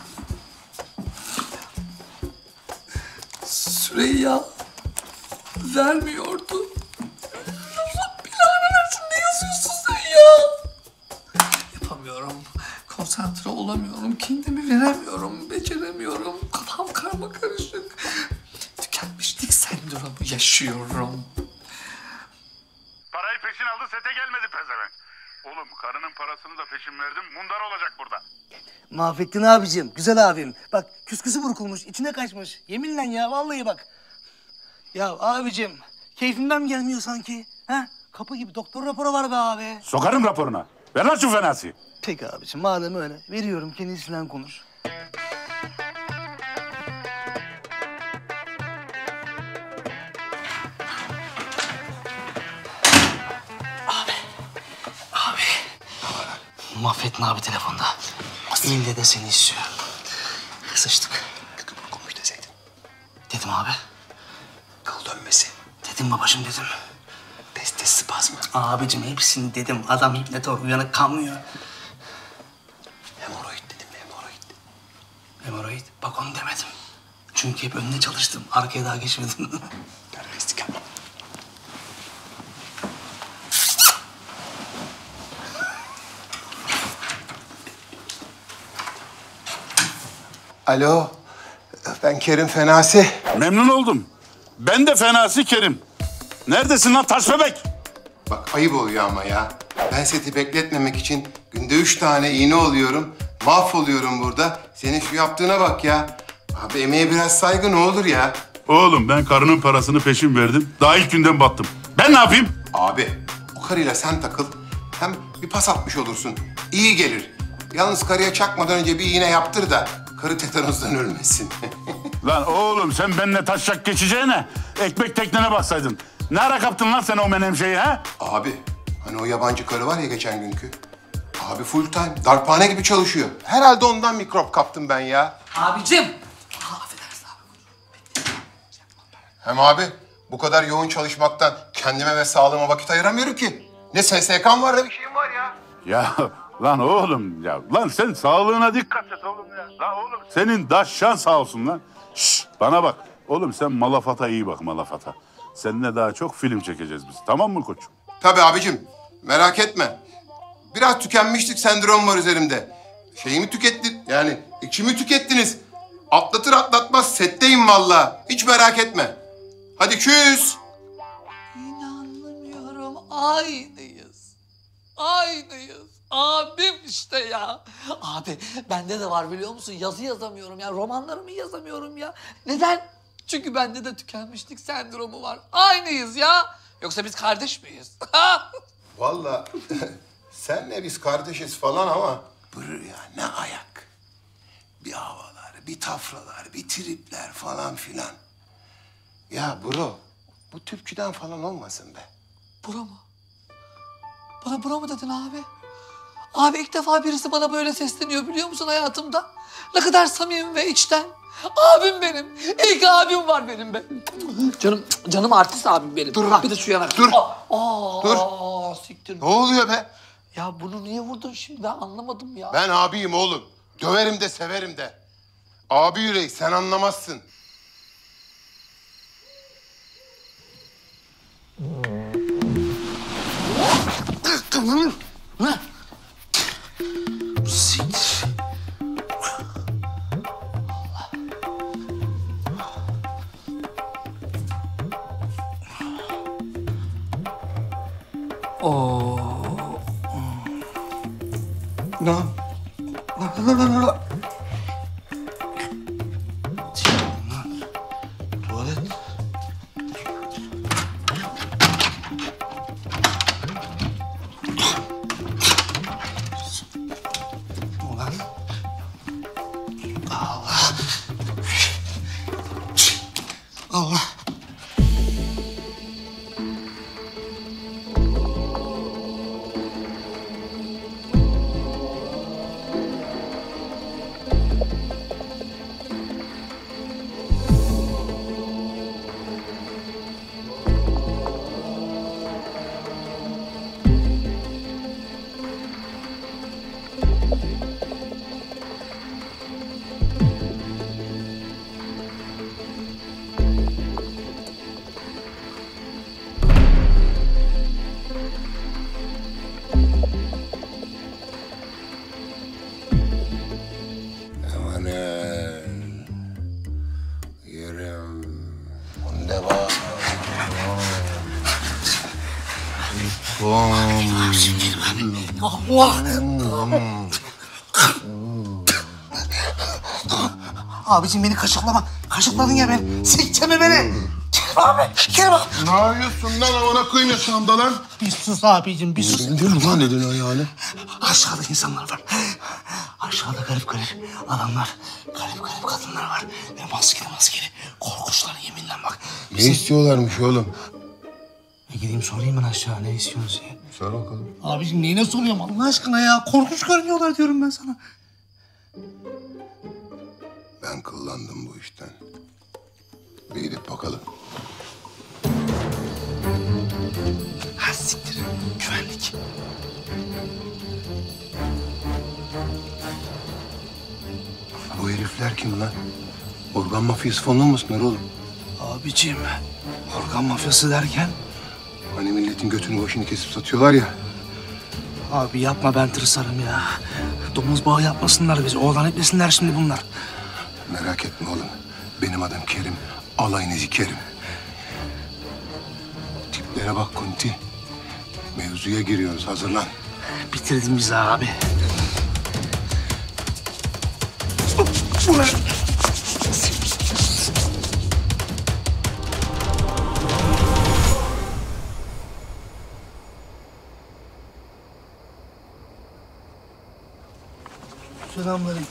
Süreyya vermiyordu. Allah belanı versin, ne yazıyorsun sen ya? Yapamıyorum. Konsantre olamıyorum. Kendimi veremiyorum. Beceremiyorum. Kafam karma karışık. Tükenmişlik sendromu yaşıyorum. Parayı peşin aldı, sete gelmedi pezevenk. Oğlum karının parasını da peşin verdim, mundar olacak burada. Mahvettin abicim, güzel abim. Bak küsküsü burkulmuş, içine kaçmış. Yeminle ya, vallahi bak. Ya abicim, keyfimden mi gelmiyor sanki? Ha? Kapı gibi doktor raporu var be abi. Sokarım raporuna. Ver lan şu fenası. Peki abicim, madem öyle. Veriyorum, kendisinden konuş. Mahvettin abi telefonda. İlle de seni istiyor. Sıçtık. Konuş deseydin. Dedim abi. Kıl dönmesi. Dedim babacığım dedim. Peste spazmı. Abicim hepsini dedim. Adam hipnet or uyanık kalmıyor. Hemoroid dedim hemoroid. Hemoroid bak onu demedim. Çünkü hep önüne çalıştım. Arkaya daha geçmedim. Terbiyesizlik yapma. Alo, ben Kerim Fenasi. Memnun oldum. Ben de Fenasi Kerim. Neredesin lan taş bebek? Bak ayıp oluyor ama ya. Ben seti bekletmemek için günde üç tane iğne oluyorum. Mahvoluyorum burada. Senin şu yaptığına bak ya. Abi emeğe biraz saygı ne olur ya. Oğlum ben karının parasını peşin verdim. Daha ilk günden battım. Ben ne yapayım? Abi o karıyla sen takıl. Hem bir pas atmış olursun. İyi gelir. Yalnız karıya çakmadan önce bir iğne yaptır da karı tetanozdan ölmesin. Lan oğlum sen benimle taşacak geçeceğine ekmek teknene baksaydın. Ne ara kaptın lan sen o menemşeyi ha? Abi hani o yabancı karı var ya geçen günkü. Abi full time darphane gibi çalışıyor. Herhalde ondan mikrop kaptım ben ya. Abicim. Aa, affedersin abi. Hem abi bu kadar yoğun çalışmaktan kendime ve sağlığıma vakit ayıramıyorum ki. Ne S S K'm var ne bir şeyim var ya. Ya Lan oğlum ya. Lan sen sağlığına dikkat et oğlum ya. Lan oğlum senin daşşan sağ olsun lan. Şşş bana bak. Oğlum sen Malafat'a iyi bak Malafat'a. Seninle daha çok film çekeceğiz biz. Tamam mı koçum? Tabii abicim. Merak etme. Biraz tükenmişlik sendrom var üzerimde. Şeyimi tükettin. Yani içimi tükettiniz. Atlatır atlatmaz setteyim vallahi. Hiç merak etme. Hadi küs. İnanmıyorum. Aynıyız. Aynıyız. Abim işte ya. Abi bende de var biliyor musun? Yazı yazamıyorum ya. Romanlarımı yazamıyorum ya. Neden? Çünkü bende de tükenmişlik sendromu var. Aynıyız ya. Yoksa biz kardeş miyiz? Vallahi senle biz kardeşiz falan ama brr ya ne ayak. Bir havalar, bir tafralar, bir tripler falan filan. Ya bro, bu tüpçüden falan olmasın be. Bura mı? Bana bura mı dedin abi? Abi ilk defa birisi bana böyle sesleniyor biliyor musun hayatımda? Ne kadar samimi ve içten. Abim benim. İlk abim var benim be. Canım, canım artist abim benim. Dur lan. Bir de şu yana. Dur. Aa, Dur. Aa, siktir. Ne oluyor be? Ya bunu niye vurdun şimdi ben anlamadım ya. Ben abiyim oğlum. Döverim de severim de. Abi yüreği sen anlamazsın. Ne? Siktir. Oo. Ne? Tuvalet. Ulan. Allah. Allah. Amanın. Yürüm. Bunda var. Bom. Allah. Abicim beni kaşıklama. Kaşıkladın ya beni. Siktirme beni. Kerem abi. Kerem abi. Ne yapıyorsun lan amına koyayım yatağımda lan? Bir sus abicim, bir sus. İndir mi lan elini ayağını? Aşağıda insanlar var. Aşağıda garip garip adamlar, garip garip kadınlar var. Ve maskeli maskeli. Korkuşlar yeminle bak. Ne istiyorlarmış oğlum? E gideyim sorayım ben aşağı ne istiyorsunuz diye. Sor bakalım. Abicim neyine soruyorum Allah aşkına ya? Korkunç görünüyorlar diyorum ben sana. Ben kullandım bu işten. Bir gidip bakalım. Ha siktir. Güvenlik. Bu herifler kim lan? Organ mafyası falan olmasınlar oğlum? Abicim, organ mafyası derken? Hani milletin götünü başını kesip satıyorlar ya. Abi yapma ben tırsarım ya. Domuz bağı yapmasınlar bizi. Oğlan etmesinler şimdi bunlar. Merak etme oğlum. Benim adım Kerim. Alayınızı Kerim. Tiplere bak Kunti. Mevzuya giriyoruz. Hazırlan. Bitirdin bizi abi. Bu ne? Selamünaleyküm.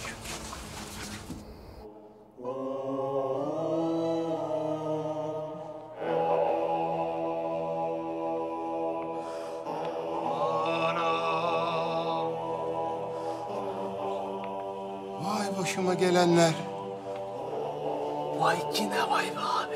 Vay başıma gelenler. Vay yine vay be abi.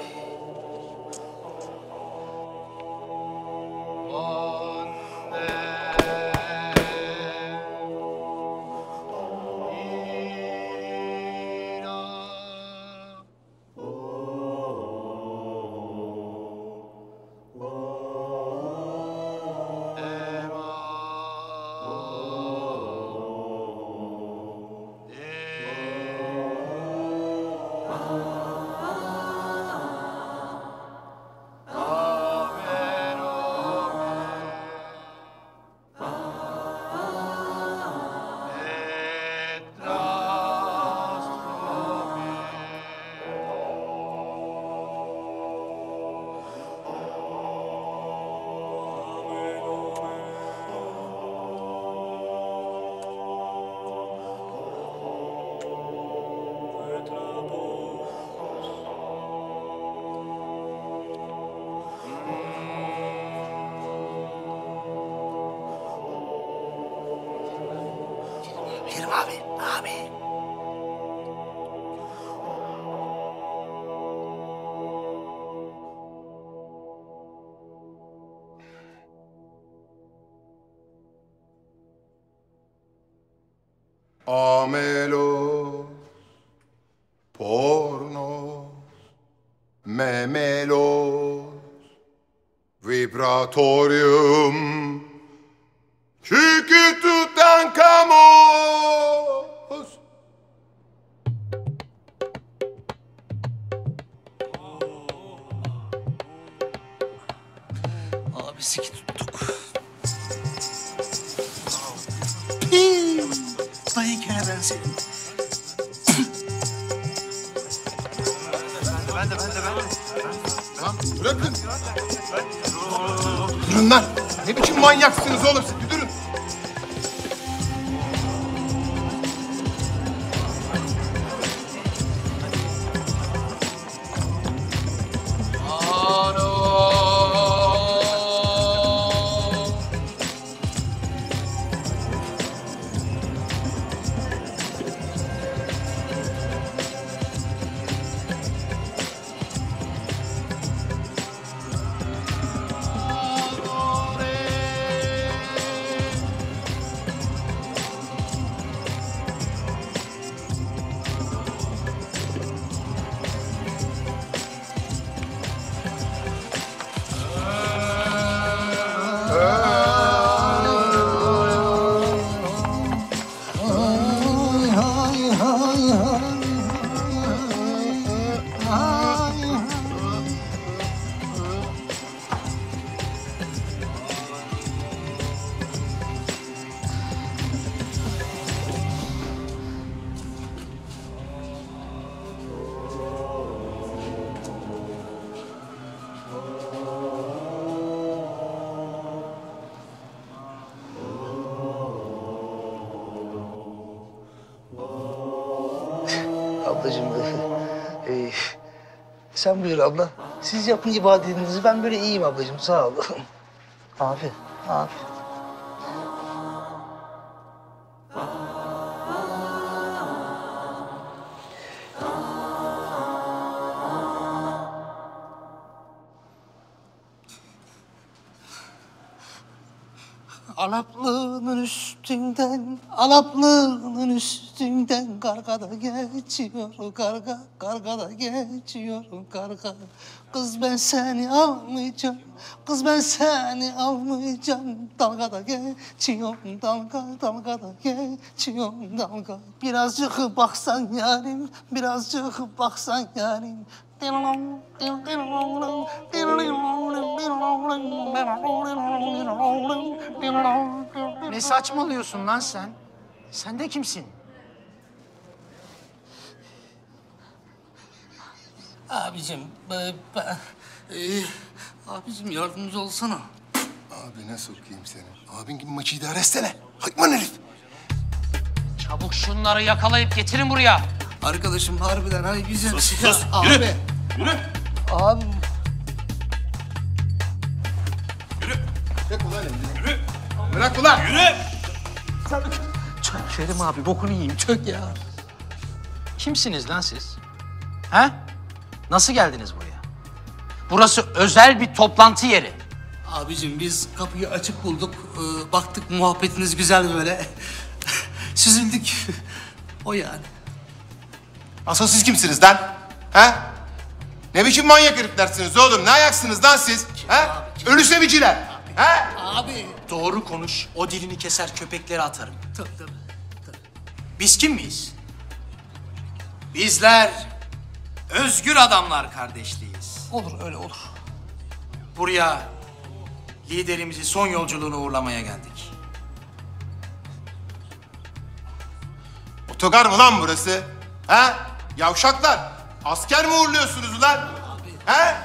Kerim abi, abi. Amelo, porno, memelos, vibratorium, çünkü Tutankamos. Abi siki tuttuk. Dayı kere ben senin. Ben de, ben de, ben de. Lan bırakın. Durun lan. Ne biçim manyaksınız oğlum siz? Bir durun. Ablacığım, e, sen buyur abla. Siz yapın ibadetinizi, ben böyle iyiyim ablacığım, sağ ol. Abi, abi. Alaplığının üstünden, alaplığının üstünden karga da geçiyor karga, karga da geçiyor karga. Kız ben seni almayacağım, kız ben seni almayacağım. Dalga da geçiyor, dalga, dalga da geçiyor dalga. Birazcık baksan yarim, birazcık baksan yarim. Ne saçmalıyorsun lan sen? Sen de kimsin? Abicim, ben, ben, e, abicim yardımcı olsana. Abine sokayım seni. Abin gibi maçı idare etsene. Hayvan herif. Çabuk şunları yakalayıp getirin buraya. Arkadaşım harbiden hani güzel. Sus, Ya, sus. abi. Yürü. Yürü. Abi. Bırak ulan elini. Yürü. Bırak ulan. Yürü. Çök Kerim abi, bokunu yiyeyim, çök ya. Kimsiniz lan siz? Ha? Nasıl geldiniz buraya? Burası özel bir toplantı yeri. Abicim biz kapıyı açık bulduk. Ee, baktık muhabbetiniz güzel böyle. Süzüldük. O yani. Asıl siz kimsiniz lan? Ha? Ne biçim manyak heriflersiniz oğlum? Ne ayaksınız lan siz? Ha? Ölü seviciler. Ha? Abi. Doğru konuş. O dilini keser köpekleri atarım. Tabii tabii. tabii. Biz kim miyiz? Bizler özgür adamlar kardeşliğiz. Olur öyle olur. Buraya liderimizi son yolculuğuna uğurlamaya geldik. Otogar mı lan burası? Ha? Yavşaklar. Asker mi uğurluyorsunuz ulan? Ha?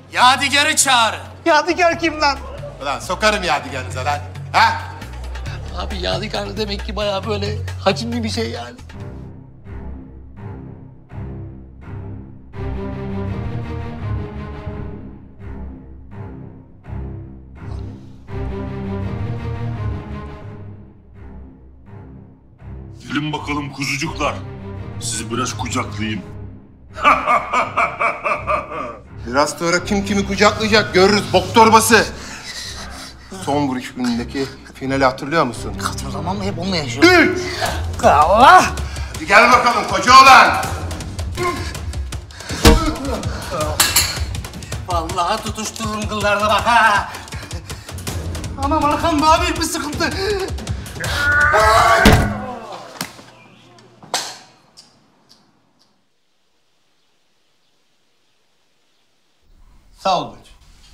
Yadigar'ı çağırın. Yadigar kim lan? Ulan sokarım yadigarınıza lan. Ha? Abi Yadigar demek ki bayağı böyle hacimli bir şey yani. Gelin bakalım kuzucuklar. Sizi biraz kucaklayayım. Biraz sonra kim kimi kucaklayacak görürüz bok torbası. Son vuruş günündeki finali hatırlıyor musun? Hatırlamam mı? Hep onunla yaşıyorum. Üç! Allah! Hadi gel bakalım koca oğlan. Vallahi tutuştururum kıllarına bak ha. Anam arkam daha büyük bir sıkıntı. Sağ ol bacım.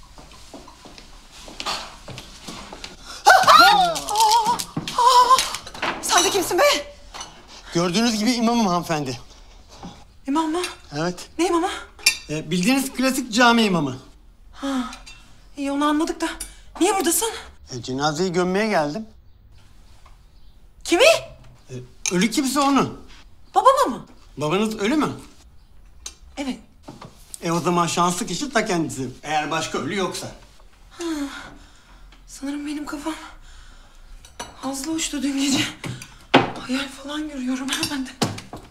Sen de kimsin be? Gördüğünüz gibi imamım hanımefendi. İmam mı? Evet. Ne imamı? Ee, bildiğiniz klasik cami imamı. Ha, iyi onu anladık da. Niye buradasın? Ee, cenazeyi gömmeye geldim. Kimi? Ee, ölü kimse onu. Babamı mı? Babanız ölü mü? Evet. E o zaman şanslı kişi ta kendisi. Eğer başka ölü yoksa. Ha, sanırım benim kafam fazla uçtu dün gece. Hayal falan görüyorum hemen de.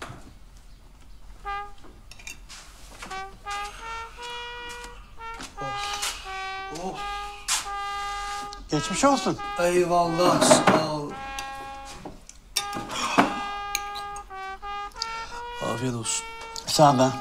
Oh. Geçmiş olsun. Eyvallah, sağ ol. Afiyet olsun. Sağ ol.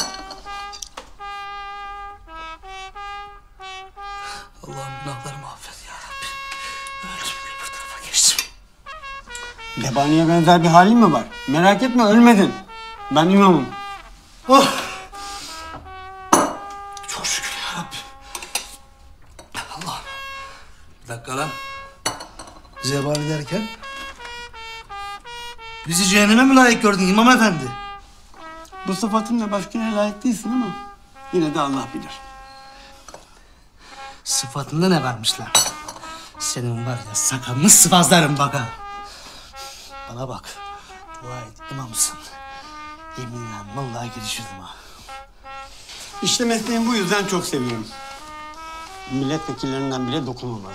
Allah'ım günahlarımı affet ya Rabbi. Öldüm bir tarafa geçtim. Yabaniye benzer bir halin mi var? Merak etme ölmedin. Ben imamım. Oh! Çok şükür ya Rabbi. Allah'ım. Bir dakika lan. Zebani derken? Bizi cehenneme mi layık gördün İmam Efendi? Bu sıfatınla başka yere layık değilsin ama yine de Allah bilir. Sıfatında ne varmışlar? Senin var ya sakalını sıvazlarım bak ha. Bana bak. Dua et imamsın. Yeminle vallahi girişirdim ha. İşte mesleğimi bu yüzden çok seviyorum. Milletvekillerinden bile dokunulmaz.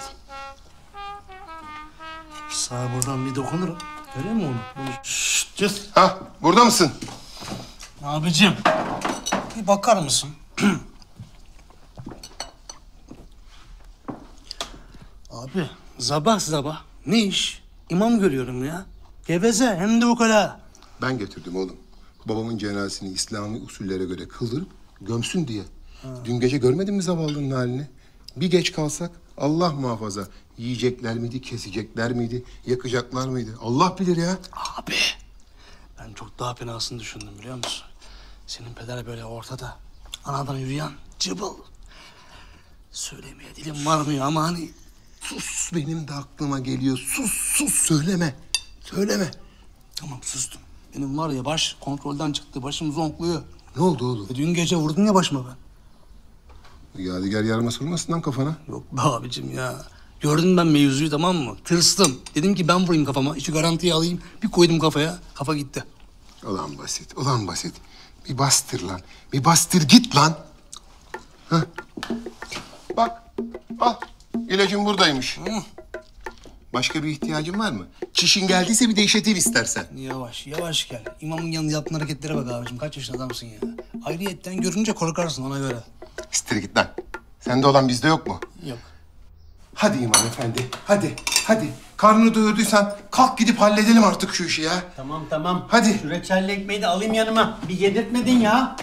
Sağa buradan bir dokunurum. Görüyor musun onu? Şşt, cız. Ha, burada mısın? Abicim, bir bakar mısın? Abi, zabah zabah ne iş? İmam görüyorum ya. Geveze hem de ukala. Ben getirdim oğlum. Babamın cenazesini İslami usullere göre kıldırıp gömsün diye. Ha. Dün gece görmedin mi zavallının halini? Bir geç kalsak Allah muhafaza. Yiyecekler miydi, kesecekler miydi, yakacaklar mıydı? Allah bilir ya. Abi, ben çok daha fenasını düşündüm biliyor musun? Senin peder böyle ortada, anadan yürüyen cıbıl. Söylemeye dilim varmıyor ama hani... Sus, benim de aklıma geliyor. Sus, sus, söyleme. Söyleme. Tamam, sustum. Benim var ya baş kontrolden çıktı, başım zonkluyor. Ne oldu oğlum? E, dün gece vurdun ya başıma ben. Yadigar yarma sormasın lan kafana. Yok be abicim ya. Gördüm ben mevzuyu tamam mı? Tırstım. Dedim ki ben vurayım kafama, işi garantiye alayım. Bir koydum kafaya, kafa gitti. Ulan basit, ulan basit. Bir bastır lan. Bir bastır git lan. Hah. Bak, al. İlacın buradaymış. Hı. Başka bir ihtiyacın var mı? Çişin geldiyse bir de işleteyim istersen. Yavaş, yavaş gel. İmamın yanında yaptığın hareketlere bak abicim. Kaç yaşında adamsın ya. Ayrıyetten görünce korkarsın ona göre. İstir git lan. Sende olan bizde yok mu? Yok. Hadi imam efendi, hadi, hadi. Karnını doyurduysan kalk gidip halledelim artık şu işi ya. Tamam tamam. Hadi. Şu reçelli ekmeği de alayım yanıma. Bir yedirtmedin ya.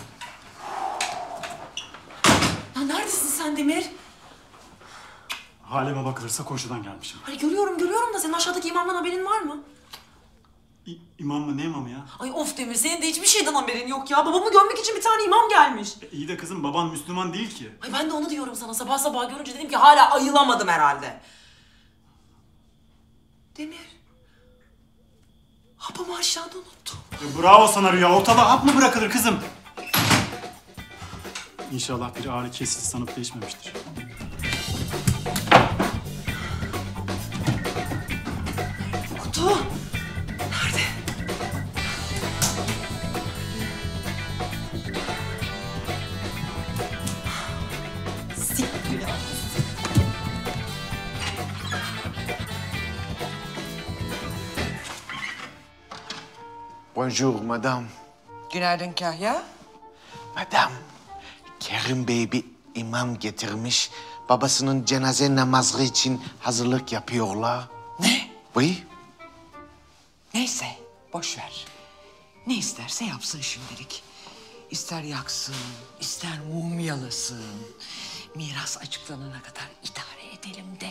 Ya neredesin sen Demir? Halime bakılırsa koşudan gelmişim. Ay görüyorum görüyorum da senin aşağıdaki imamdan haberin var mı? İ- imam mı ne imamı ya? Ay of Demir senin de hiçbir şeyden haberin yok ya. Babamı gömmek için bir tane imam gelmiş. E, iyi de kızım baban Müslüman değil ki. Ay ben de onu diyorum sana. Sabah sabah görünce dedim ki hala ayılamadım herhalde. Demir. Hapımı aşağıda unuttum. E, bravo sana Rüya. Ortalığa hap mı bırakılır kızım? İnşallah bir ağrı kesici sanıp değişmemiştir. Bonjour madame. Günaydın Kahya. Madame, Kerim Bey bir imam getirmiş. Babasının cenaze namazı için hazırlık yapıyorlar. Ne? Oui. Neyse, boş ver. Ne isterse yapsın şimdilik. İster yaksın, ister mumyalasın. Miras açıklanana kadar idare edelim de.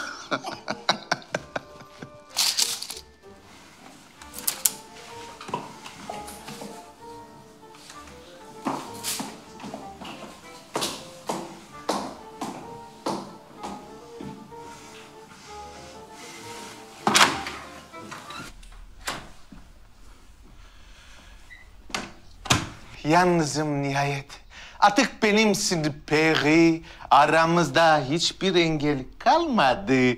Yalnızım nihayet. Artık benimsin Peri. Aramızda hiçbir engel kalmadı.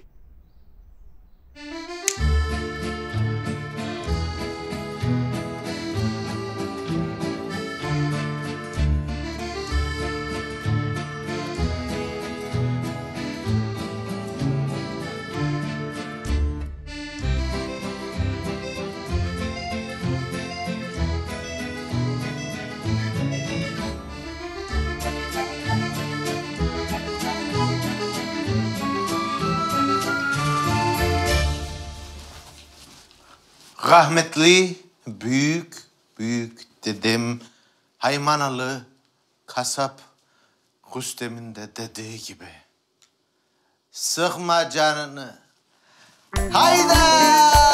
Rahmetli büyük büyük dedem Haymanalı kasap Rüstem'in de dediği gibi. Sıkma canını. Hayda!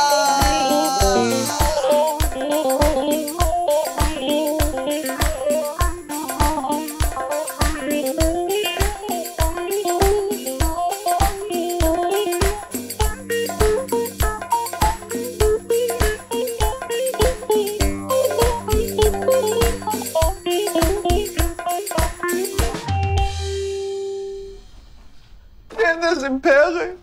Neredesin Peri?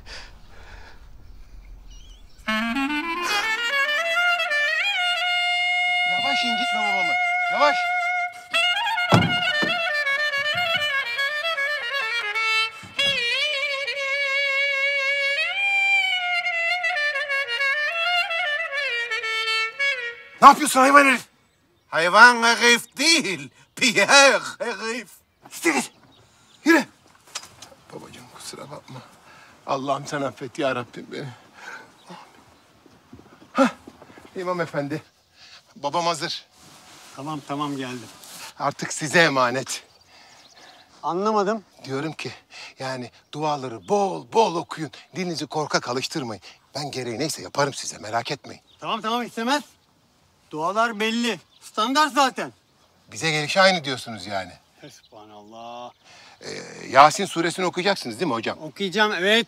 Yavaş incitme babamı. Yavaş. Ne yapıyorsun hayvan herif? Hayvan herif değil, Pierre herif. Git. Yürü. Babacığım kusura bakma. Allah'ım sen affet ya Rabbim beni. Hah, İmam efendi. Babam hazır. Tamam tamam geldim. Artık size emanet. Anlamadım. Diyorum ki yani duaları bol bol okuyun. Dilinizi korkak alıştırmayın. Ben gereği neyse yaparım size merak etmeyin. Tamam tamam istemez. Dualar belli. Standart zaten. Bize gelişi aynı diyorsunuz yani. Subhanallah. Ee, Yasin suresini okuyacaksınız değil mi hocam? Okuyacağım evet.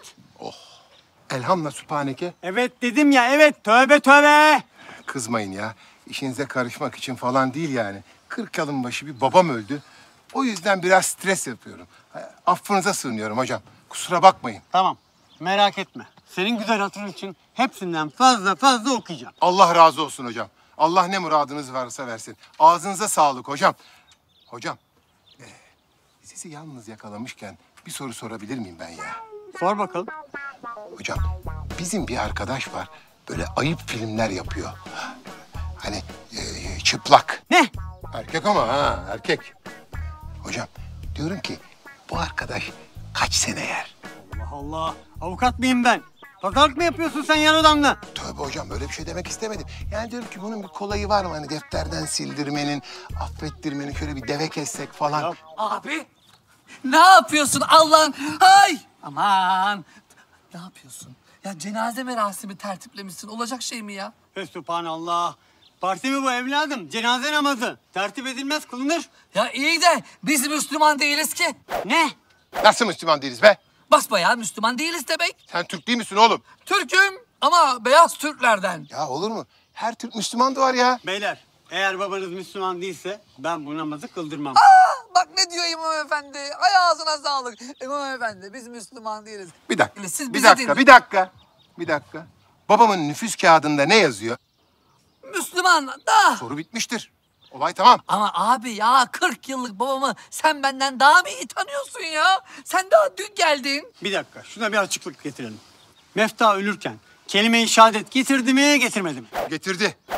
Elhamla sübhaneke. Evet dedim ya evet. Tövbe tövbe. Kızmayın ya. İşinize karışmak için falan değil yani. Kırk yılın başı bir babam öldü. O yüzden biraz stres yapıyorum. Affınıza sığınıyorum hocam. Kusura bakmayın. Tamam. Merak etme. Senin güzel hatırın için hepsinden fazla fazla okuyacağım. Allah razı olsun hocam. Allah ne muradınız varsa versin. Ağzınıza sağlık hocam. Hocam, e, sizi yalnız yakalamışken bir soru sorabilir miyim ben ya? Sor bakalım. Hocam, bizim bir arkadaş var. Böyle ayıp filmler yapıyor. Hani e, çıplak. Ne? Erkek ama ha, erkek. Hocam, diyorum ki bu arkadaş kaç sene yer? Allah Allah. Avukat mıyım ben? Pazarlık mı yapıyorsun sen yan odamla? Tövbe hocam öyle bir şey demek istemedim. Yani diyorum ki bunun bir kolayı var mı? Hani defterden sildirmenin, affettirmenin şöyle bir deve kessek falan. Yok. Abi ne yapıyorsun Allah'ın? Hay! Aman. Ne yapıyorsun? Ya cenaze merasimi tertiplemişsin. Olacak şey mi ya? Sübhanallah. Parti mi bu evladım? Cenaze namazı. Tertip edilmez kılınır. Ya iyi de biz Müslüman değiliz ki. Ne? Nasıl Müslüman değiliz be? Basbayağı Müslüman değiliz demek. Sen Türk değil misin oğlum? Türk'üm ama beyaz Türklerden. Ya olur mu? Her Türk Müslüman da var ya. Beyler eğer babanız Müslüman değilse ben bu namazı kıldırmam. Aa, bak ne diyor İmam Efendi. Ay ağzına sağlık. İmam Efendi biz Müslüman değiliz. Bir dakika, Siz bir bizi dakika, dinleyin. bir dakika. Bir dakika. Babamın nüfus kağıdında ne yazıyor? Müslüman da. Soru bitmiştir. Olay tamam. Ama abi ya kırk yıllık babamı sen benden daha mı iyi tanıyorsun ya? Sen daha dün geldin. Bir dakika şuna bir açıklık getirelim. Mefta ölürken kelime-i şehadet getirdi mi getirmedi mi? Getirdi.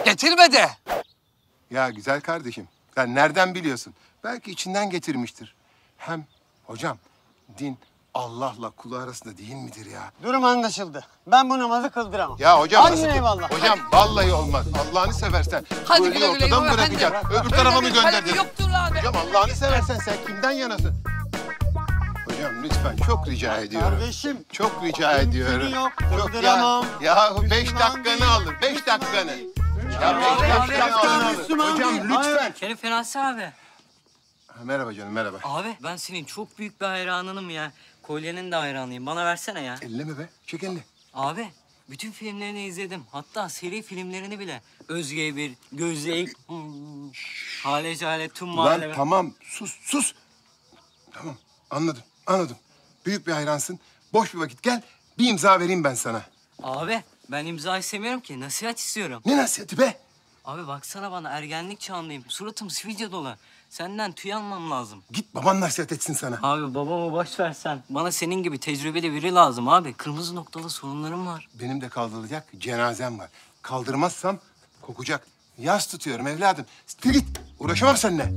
Getirmedi. Ya güzel kardeşim, sen nereden biliyorsun? Belki içinden getirmiştir. Hem hocam, din Allah'la kulu arasında değil midir ya? Durum anlaşıldı. Ben bu namazı kıldıramam. Ya hocam Hadi nasıl? eyvallah. Hocam vallahi olmaz. Allah'ını seversen. Hadi Bu eli güle güle ortadan mı İmam bırakacaksın? Efendi. Öbür tarafa mı Öyle bir kalemi gönderdin? yoktur abi. Hocam Allah'ını seversen sen kimden yanasın? Hocam lütfen çok rica ediyorum. Kardeşim. Çok rica ediyorum. yok, Yok ya. kıldıramam. Ya beş Müslüman dakikanı değil. alır. Beş dakikanı. Ya beş Abi, dakikanı abi, alır. Müslüman Hocam değil. lütfen. Şerif Fenasi abi. Ha, merhaba canım merhaba. Abi ben senin çok büyük bir hayranınım ya. Kolyenin de hayranıyım. Bana versene ya. Elle mi be? Çek elini. Abi bütün filmlerini izledim. Hatta seri filmlerini bile. Özge bir, Gözde hmm. Hale Cale, tüm mahalle. Lan tamam sus sus. Tamam anladım anladım. Büyük bir hayransın. Boş bir vakit gel bir imza vereyim ben sana. Abi ben imza istemiyorum ki. Nasihat istiyorum. Ne nasihati be? Abi baksana bana ergenlik çağındayım. Suratım sivilce dolu. Senden tüy almam lazım. Git baban nasihat etsin sana. Abi babama boş versen. Bana senin gibi tecrübeli biri lazım abi. Kırmızı noktalı sorunlarım var. Benim de kaldırılacak cenazem var. Kaldırmazsam kokacak. Yas tutuyorum evladım. Siktir git. Uğraşamam seninle.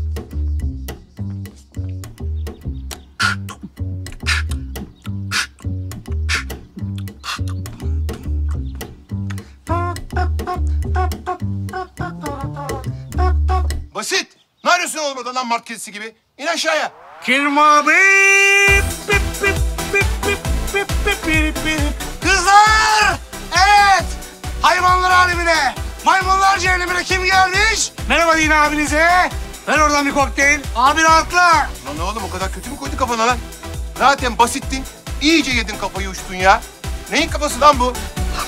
Basit. Ne arıyorsun oğlum orada lan mart kedisi gibi? İn aşağıya. Kirma bip bip bip bip bip bip bip bip bip. Kızlar! Evet! Hayvanlar alemine, maymunlar cehennemine kim gelmiş? Merhaba Dina abinize. Ver oradan bir kokteyl. Abi rahatla. Lan oğlum o kadar kötü mü koydu kafana lan? Zaten basittin. İyice yedin kafayı uçtun ya. Neyin kafası lan bu?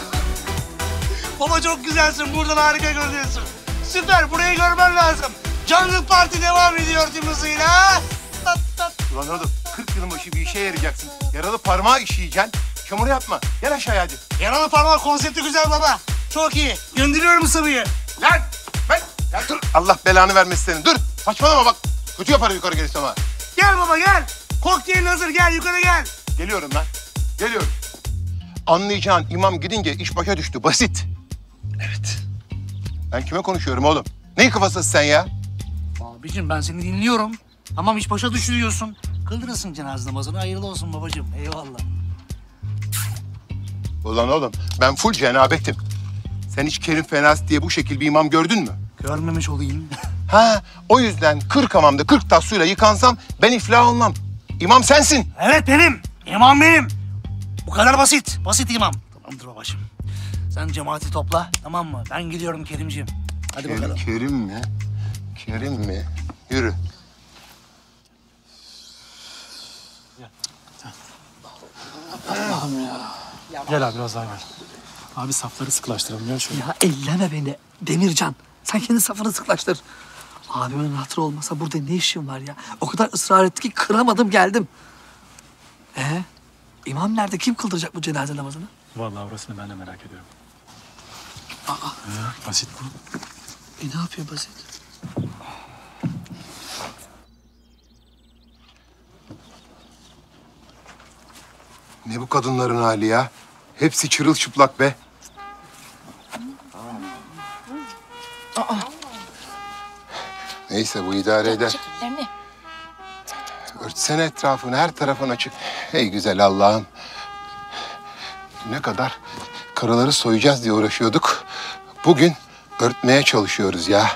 Baba çok güzelsin. Buradan harika görünüyorsun. Süper. Burayı görmen lazım. Jungle Party devam ediyor tüm hızıyla. Tat tat. Ulan oğlum kırk yılın başı bir işe yarayacaksın. Yaralı parmağı işeyeceksin. Çamur yapma. Gel aşağıya hadi. Yaralı parmak konsepti güzel baba. Çok iyi. Gönderiyorum sıvıyı. Lan! Ben! Ya dur! Allah belanı vermesin senin. Dur! Saçmalama bak. Kötü yapar yukarı gelirsem ha. Gel baba gel. Kokteylin hazır. Gel yukarı gel. Geliyorum lan. Geliyorum. Anlayacağın imam gidince iş başa düştü. Basit. Evet. Ben kime konuşuyorum oğlum? Neyin kafasısın sen ya? Abicim ben seni dinliyorum. Tamam iş başa düştü diyorsun. Kıldırırsın cenaze namazını. Hayırlı olsun babacığım. Eyvallah. Ulan oğlum ben full cenabetim. Sen hiç Kerim Fenasi diye bu şekil bir imam gördün mü? Görmemiş olayım. Ha, o yüzden kırk hamamda kırk tas suyla yıkansam ben iflah olmam. İmam sensin. Evet benim. İmam benim. Bu kadar basit. Basit imam. Tamamdır babacığım. Sen cemaati topla tamam mı? Ben gidiyorum Kerimciğim. Hadi Kerim, bakalım. Kerim mi? Kerim mi? Yürü. Allah'ım ya. Gel abi biraz daha gel. Abi safları sıklaştıralım ya şöyle. Ya elleme beni Demircan. Sen kendi safını sıklaştır. Abimin hatırı olmasa burada ne işim var ya? O kadar ısrar etti ki kıramadım geldim. Ee, imam nerede? Kim kıldıracak bu cenaze namazını? Vallahi orasını ben de merak ediyorum. Aa, Ee, basit bu. e ne yapıyor basit? Ne bu kadınların hali ya? Hepsi çırılçıplak be. Aa. Neyse bu idare eder. Çekillerine. Örtsene etrafını, her tarafın açık. Ey güzel Allah'ım. Ne kadar karıları soyacağız diye uğraşıyorduk. Bugün örtmeye çalışıyoruz ya.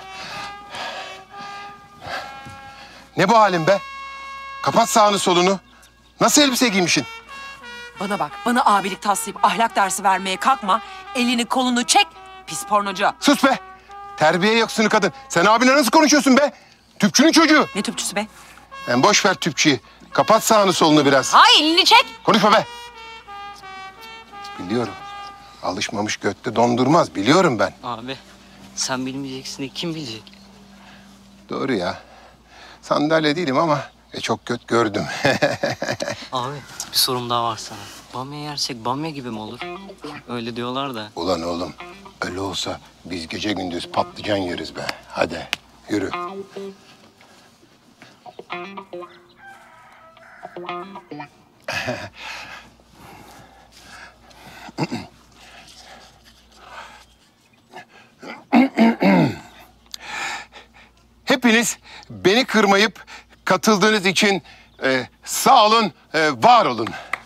Ne bu halin be? Kapat sağını solunu. Nasıl elbise giymişsin? Bana bak, bana abilik taslayıp ahlak dersi vermeye kalkma. Elini kolunu çek, pis pornocu. Sus be! Terbiye yoksunu kadın. Sen abine nasıl konuşuyorsun be? Tüpçünün çocuğu. Ne tüpçüsü be? Yani boş ver tüpçüyü. Kapat sağını solunu biraz. Hay elini çek. Konuşma be. Biliyorum. Alışmamış götte dondurmaz. Biliyorum ben. Abi sen bilmeyeceksin de kim bilecek? Doğru ya. Sandalye değilim ama e, çok kötü gördüm. Abi bir sorum daha var sana. Bamya yersek bamya gibi mi olur? Öyle diyorlar da. Ulan oğlum öyle olsa biz gece gündüz patlıcan yeriz be. Hadi yürü. hepiniz beni kırmayıp katıldığınız için e, sağ olun, e, var olun.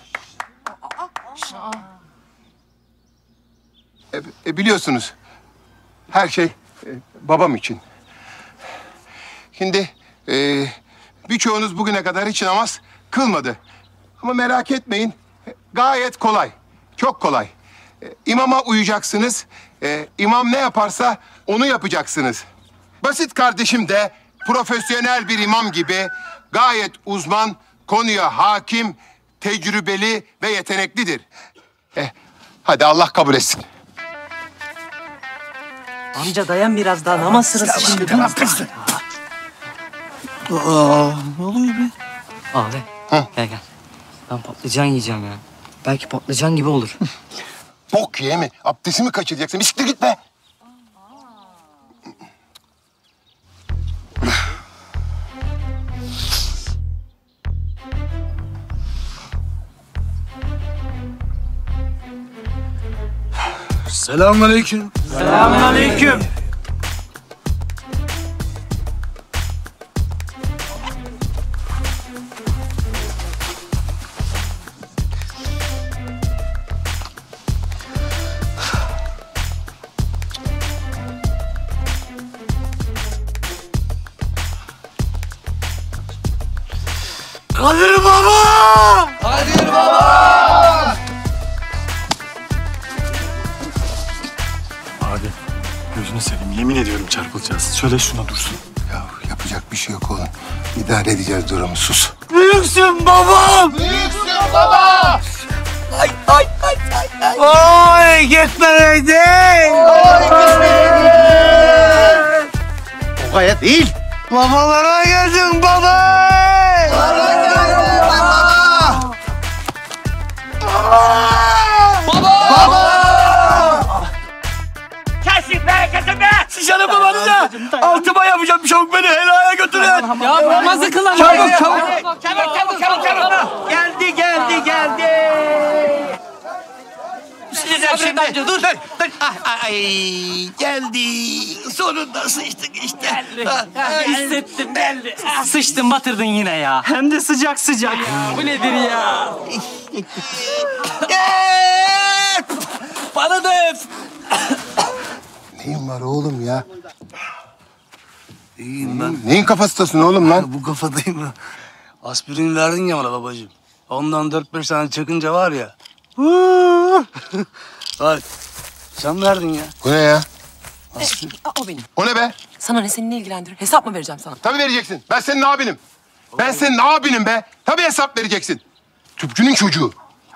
E, e, biliyorsunuz her şey e, babam için. Şimdi e, birçoğunuz bugüne kadar hiç namaz kılmadı. Ama merak etmeyin, gayet kolay, çok kolay. E, imama uyacaksınız, e, imam ne yaparsa onu yapacaksınız. Basit kardeşim de profesyonel bir imam gibi gayet uzman, konuya hakim, tecrübeli ve yeteneklidir. E, hadi Allah kabul etsin. Amca dayan biraz daha namaz sırası şimdi. Aa, ne oluyor be? Abi gel gel. Ben patlıcan yiyeceğim ya. Belki patlıcan gibi olur. Bok ye mi? Abdestimi kaçıracaksın. Bir siktir git be. Selamünaleyküm. Selamünaleyküm. Kadir Baba! Kadir Baba! Abi gözünü seveyim yemin ediyorum çarpılacağız. Söyle şuna dursun. Ya yapacak bir şey yok oğlum. İdare edeceğiz durumu. Sus. Büyüksün babam! Büyüksün baba! Ay ay ay ay ay! Oy gitmeyeydin! Oy gitmeyeydin! O gayet değil. Babalara geldin baba! Babalara geldin baba! Baba! Baba! Kesin be kesin be! Sıçanı babanıza! Altıma yapacağım çok beni helaya götürün! Ya namazı kılan. Çabuk çabuk! Çabuk çabuk çabuk çabuk. Geldi geldi geldi. Sıçacağım şimdi. Dur dur dur. Ay, ay geldi. Sonunda sıçtık işte. Hissettim geldi. Sıçtın batırdın yine ya. Hem de sıcak sıcak. Bu nedir ya? Bana da öf. Neyin var oğlum ya? İyiyim ben. Neyin kafasındasın oğlum lan? Bu kafadayım ben. Aspirin verdin ya bana babacığım. Ondan dört beş tane çakınca var ya. Bak sen verdin ya. Bu ne ya? Aspirin. O benim. O ne be? Sana ne, seni ne ilgilendirir? Hesap mı vereceğim sana? Tabii vereceksin. Ben senin abinim. Ben senin abinim be. Tabii hesap vereceksin. Tüpçünün çocuğu.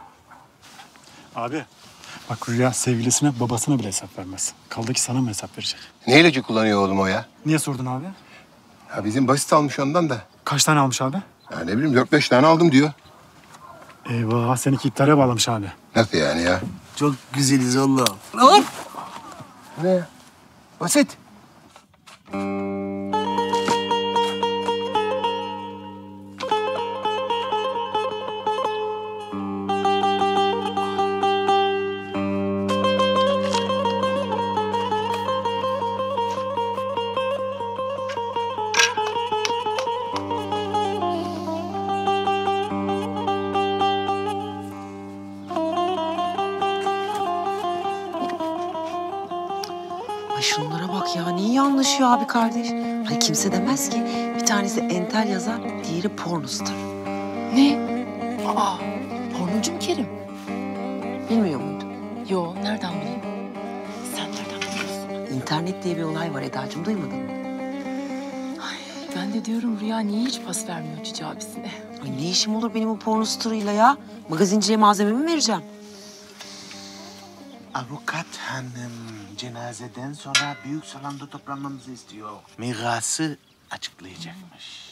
Abi bak Rüya sevgilisine babasına bile hesap vermez. Kaldı ki sana mı hesap verecek? Ne ilacı kullanıyor oğlum o ya? Niye sordun abi? Ya bizim basit almış ondan da. Kaç tane almış abi? Ya ne bileyim dört beş tane aldım diyor. Eyvah seninki iptale bağlamış abi. Nasıl yani ya? Çok güzeliz Allah'ım. Hop. Ne ya? Basit. Ay şunlara bak ya, niye iyi anlaşıyor abi kardeş? Hani kimse demez ki bir tanesi entel yazar, diğeri pornostar. Ne? Aa, pornocu mu Kerim? Bilmiyor muydun? Yo, nereden bileyim? Sen nereden biliyorsun? İnternet diye bir olay var Eda'cığım, duymadın mı? Ben de diyorum Rüya niye hiç pas vermiyor Cici abisine? Ay ne işim olur benim o pornostarıyla ya? Magazinciliğe malzememi mi vereceğim? Avukat hanım cenazeden sonra büyük salonda toplanmamızı istiyor. Mirası açıklayacakmış.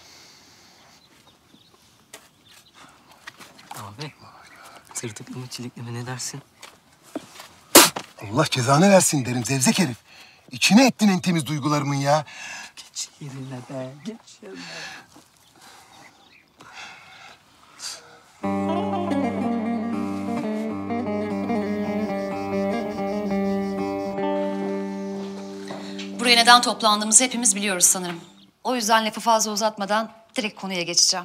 Abi tırtıklı mı çilikli mi ne dersin? Allah cezanı versin derim zevzek herif. İçine ettin en temiz duygularımın ya. Geç yerine be geç yerine. Buraya neden toplandığımızı hepimiz biliyoruz sanırım. O yüzden lafı fazla uzatmadan direkt konuya geçeceğim.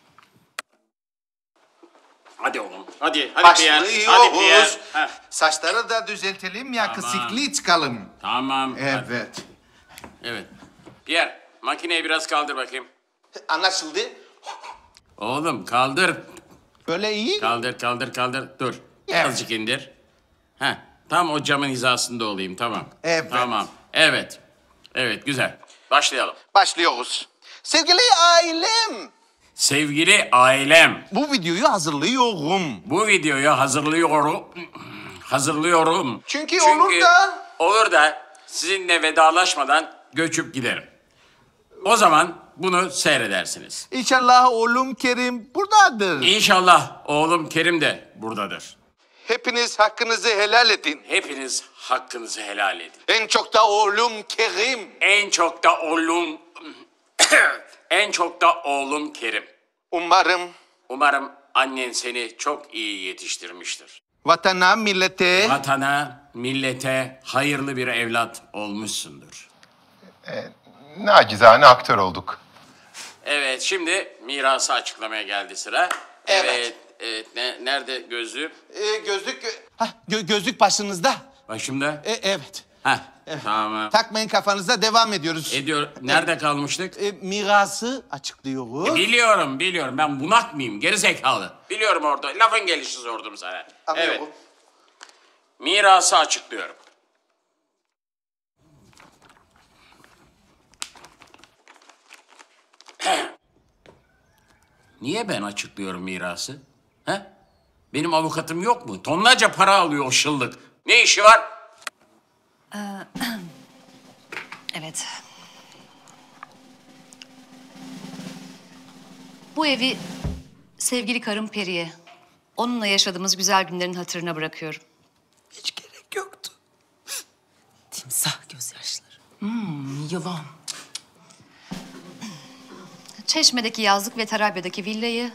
Hadi oğlum. Hadi. Hadi Pierre. Hadi Pierre. Heh. Saçları da düzeltelim, yakışıklı çıkalım. Tamam. Evet. Evet. Pierre, makineyi biraz kaldır bakayım. Anlaşıldı. Oğlum kaldır. Böyle iyi. Kaldır, kaldır, kaldır. Dur. Evet. Azıcık indir. Heh. Tam o camın hizasında olayım. Tamam. Evet. Tamam. Evet. Evet, güzel. Başlayalım. Başlıyoruz. Sevgili ailem. Sevgili ailem. Bu videoyu hazırlıyorum. Bu videoyu hazırlıyorum. Hazırlıyorum. Çünkü, Çünkü olur da... Olur da sizinle vedalaşmadan göçüp giderim. O zaman bunu seyredersiniz. İnşallah oğlum Kerim buradadır. İnşallah oğlum Kerim de buradadır. Hepiniz hakkınızı helal edin. Hepiniz hakkınızı helal edin. En çok da oğlum Kerim. En çok da oğlum... en çok da oğlum Kerim. Umarım... Umarım annen seni çok iyi yetiştirmiştir. Vatana, millete... Vatana, millete hayırlı bir evlat olmuşsundur. E, nacizane aktör olduk. Evet, şimdi mirası açıklamaya geldi sıra. Evet. Evet, evet. Ne, nerede gözlüğüm? Ee, gözlük... Hah, gö- gözlük başınızda. Başımda? E, evet. Heh, tamam. Takmayın kafanıza, devam ediyoruz. Ediyor. Nerede kalmıştık? E, mirası açıklıyoruz. E, biliyorum, biliyorum. Ben bunak mıyım? Geri zekalı. Biliyorum orada. Lafın gelişi sordum sana. Anlıyorum. Evet. Mirası açıklıyorum. Niye ben açıklıyorum mirası? He? Benim avukatım yok mu? Tonlarca para alıyor o şıllık. Ne işi var? Ee, evet. Bu evi sevgili karım Peri'ye, onunla yaşadığımız güzel günlerin hatırına bırakıyorum. Hiç gerek yoktu. Timsah gözyaşları. Hmm, yılan. Çeşme'deki yazlık ve Tarabya'daki villayı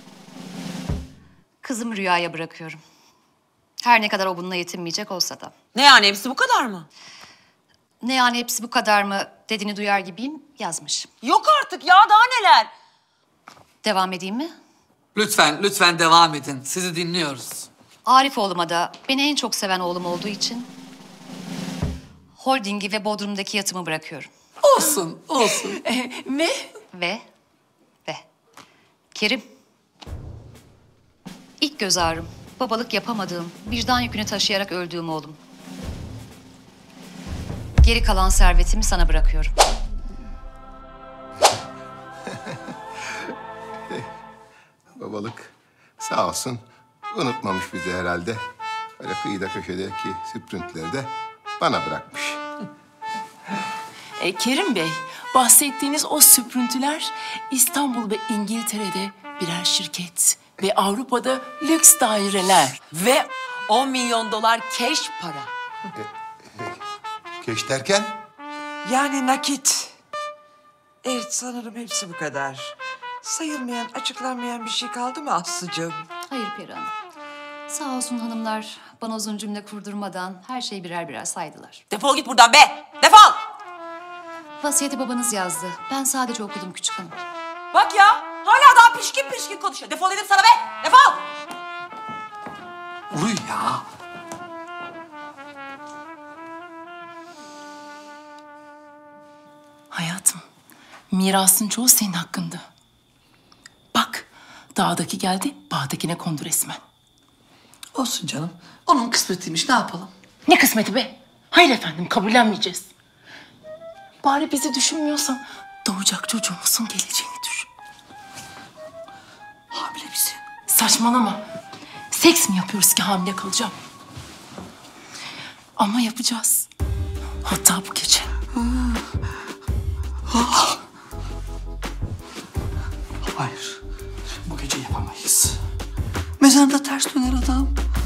kızım Rüya'ya bırakıyorum. Her ne kadar o bununla yetinmeyecek olsa da. Ne yani hepsi bu kadar mı? Ne yani hepsi bu kadar mı dediğini duyar gibiyim, yazmış. Yok artık ya, daha neler? Devam edeyim mi? Lütfen, lütfen devam edin. Sizi dinliyoruz. Arif oğluma da beni en çok seven oğlum olduğu için holdingi ve Bodrum'daki yatımı bırakıyorum. Olsun, olsun. e, ne? Ve, ve Kerim. İlk göz ağrım, babalık yapamadığım, vicdan yükünü taşıyarak öldüğüm oğlum. Geri kalan servetimi sana bırakıyorum. Babalık sağ olsun unutmamış bizi herhalde. Öyle kıyıda köşedeki süprüntüleri de bana bırakmış. E, Kerim Bey, bahsettiğiniz o süprüntüler İstanbul ve İngiltere'de birer şirket ve Avrupa'da lüks daireler Ve on milyon dolar cash para. Keş derken? Yani nakit. Evet, sanırım hepsi bu kadar. Sayılmayan, açıklanmayan bir şey kaldı mı Aslı'cığım? Hayır Peri Hanım. Sağ olsun hanımlar bana uzun cümle kurdurmadan her şeyi birer birer saydılar. Defol git buradan be! Defol! Vasiyeti babanız yazdı. Ben sadece okudum küçük hanım. Bak ya, hala daha pişkin pişkin konuşuyor. Defol dedim sana be! Defol! Uy ya. Hayatım, mirasın çoğu senin hakkında. Bak, dağdaki geldi, bağdakine kondu resmen. Olsun canım. Onun kısmetiymiş, ne yapalım? Ne kısmeti be? Hayır efendim, kabullenmeyeceğiz. Bari bizi düşünmüyorsan doğacak çocuğumuzun geleceğini düşün. Hamile misin? Saçmalama. Seks mi yapıyoruz ki hamile kalacağım? Ama yapacağız. Hatta bu gece. Hayır. Bu gece yapamayız. Mezarda ters döner adam.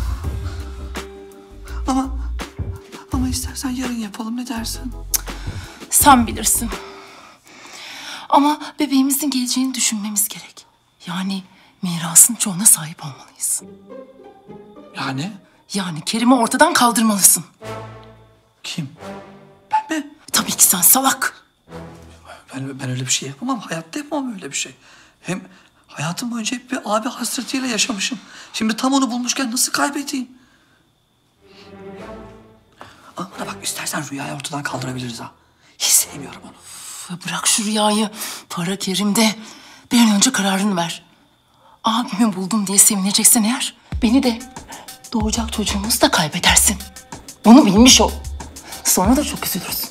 Ama... Ama istersen yarın yapalım, ne dersin? Sen bilirsin. Ama bebeğimizin geleceğini düşünmemiz gerek. Yani mirasın çoğuna sahip olmalıyız. Yani? Yani Kerim'i ortadan kaldırmalısın. Kim? Ben mi? Tabii ki sen salak. Ben, ben öyle bir şey yapamam. Hayatta yapamam öyle bir şey. Hem hayatım boyunca hep bir abi hasretiyle yaşamışım. Şimdi tam onu bulmuşken nasıl kaybedeyim? Ama bana bak, istersen Rüya'yı ortadan kaldırabiliriz ha. Hiç sevmiyorum onu. Üf, bırak şu Rüyayı. Para Kerim'de. Bir an önce kararını ver. Abimi buldum diye sevineceksen eğer, beni de, doğacak çocuğumuzu da kaybedersin. Bunu bilmiş ol. Sonra da çok üzülürsün.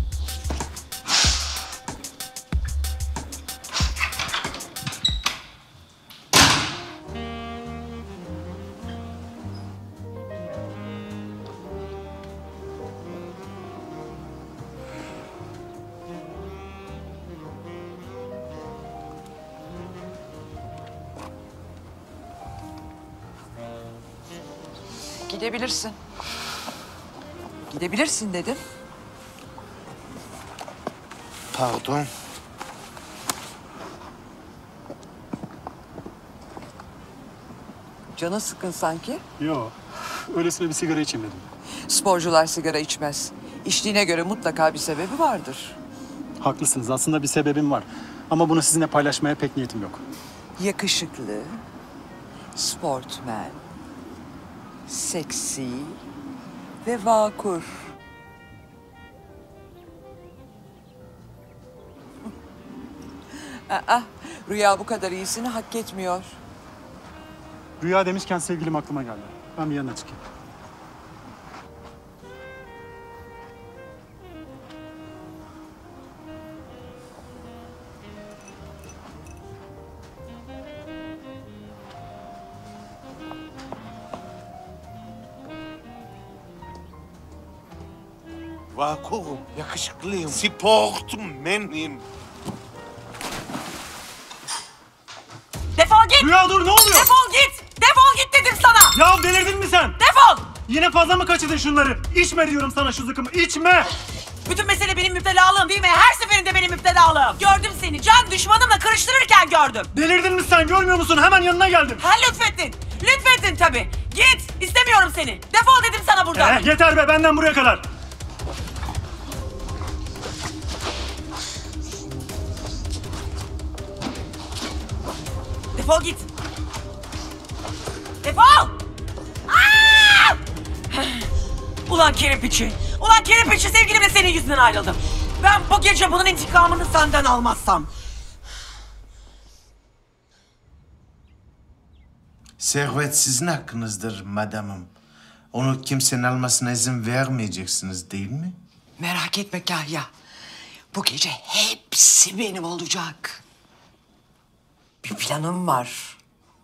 Gidebilirsin. Gidebilirsin dedim. Pardon. Canın sıkın sanki. Yo, öylesine bir sigara içemedim. Sporcular sigara içmez. İçtiğine göre mutlaka bir sebebi vardır. Haklısınız, aslında bir sebebim var. Ama bunu sizinle paylaşmaya pek niyetim yok. Yakışıklı, sportmen, seksi ve vakur. Aa, Rüya bu kadar iyisini hak etmiyor. Rüya demişken sevgilim aklıma geldi. Ben bir yanına çıkayım. Vakuum, yakışıklıyım. Sportmenim. Defol git! Rüya dur, ne oluyor? Defol git! Defol git dedim sana! Ya delirdin mi sen? Defol! Yine fazla mı kaçırdın şunları? İçme diyorum sana şu zıkkımı, içme! Bütün mesele benim müptelalığım değil mi? Her seferinde benim müptelalığım. Gördüm seni can düşmanımla karıştırırken gördüm. Delirdin mi sen, görmüyor musun? Hemen yanına geldim. Ha lütfettin. Lütfettin tabii. Git. İstemiyorum seni. Defol dedim sana buradan. Eh, yeter be, benden buraya kadar. Defol git. Defol! Aa! Ulan Kerim piçi. Ulan Kerim piçi, sevgilimle senin yüzünden ayrıldım. Ben bu gece bunun intikamını senden almazsam. Servet sizin hakkınızdır madamım. Onu kimsenin almasına izin vermeyeceksiniz değil mi? Merak etme Kahya. Bu gece hepsi benim olacak. Bir planım var.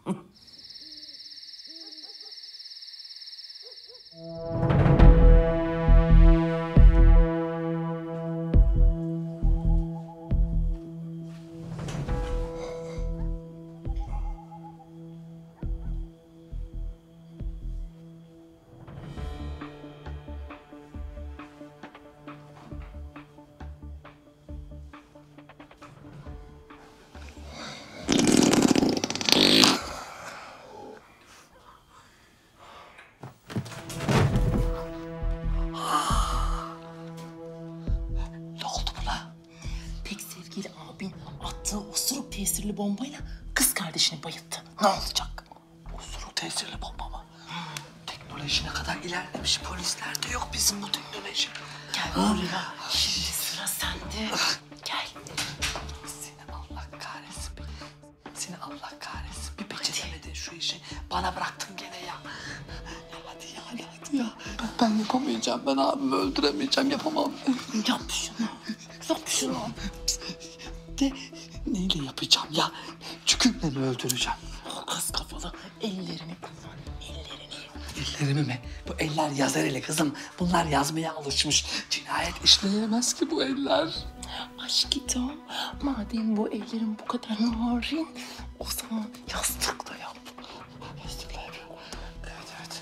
Osuruk tesirli bombayla kız kardeşini bayılttı. Ne olacak? Osuruk tesirli bomba mı? Teknoloji ne kadar ilerlemiş. Polislerde yok bizim bu teknoloji. Gel buraya. Şimdi sıra sende. Gel. Seni Allah kahretsin. Seni Allah kahretsin. Bir beceremedin şu işi. Bana bıraktın gene ya. Hadi ya, hadi, hadi ya. Ben, ben yapamayacağım. Ben abimi öldüremeyeceğim. Yapamam. Yap şunu. Yap şunu. De, neyle yapacağım ya? Çükümle mi öldüreceğim? O kız kafalı ellerini kullan. Ellerini. Ellerimi mi? Bu eller yazar eli kızım. Bunlar yazmaya alışmış. Cinayet işleyemez ki bu eller. Aşkım, madem bu ellerin bu kadar narin, o zaman yastıkla yap. Yastıkla yapıyorum. Evet, evet.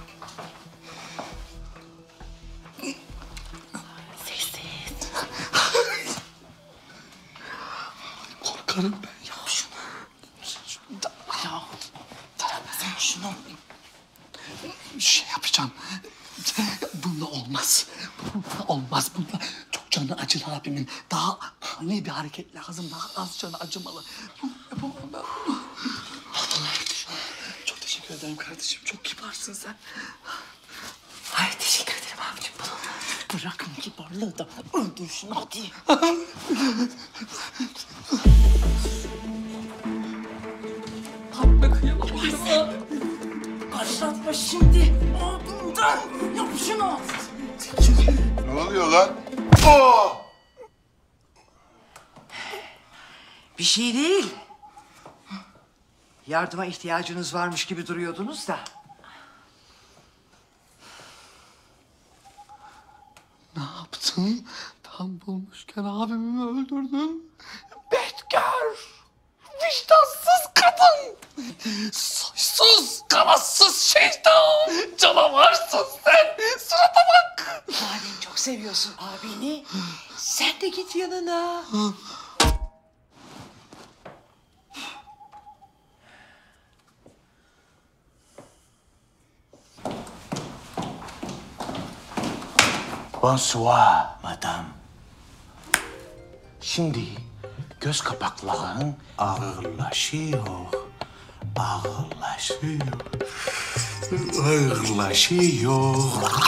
Sessiz. Korkarım ben. Yap şunu. Ya, sen şunu. Şey yapacağım. Bununla olmaz. Bununla olmaz. Bununla çok canı acılı abimin. Daha ani bir hareket lazım. Daha az canı acımalı. Bunu yapamam ben bunu. Çok teşekkür ederim kardeşim. Çok kibarsın sen. Ay teşekkür ederim abicim. Bırakın kibarlığı da öldür şunu hadi. Abime kıyamam sana. Başlatma şimdi. Abimden yap şunu. Ne oluyor lan? Oo! Bir şey değil. Yardıma ihtiyacınız varmış gibi duruyordunuz da. Ne yaptın? Tam bulmuşken abimi öldürdün. Bedkar! Vicdansız kadın! Soysuz, kanatsız şeytan! Canavarsın sen! Surata bak! Madem çok seviyorsun abini, sen de git yanına. Bonsoir madam. Şimdi göz kapakların ağırlaşıyor. Ağırlaşıyor. Ağırlaşıyor.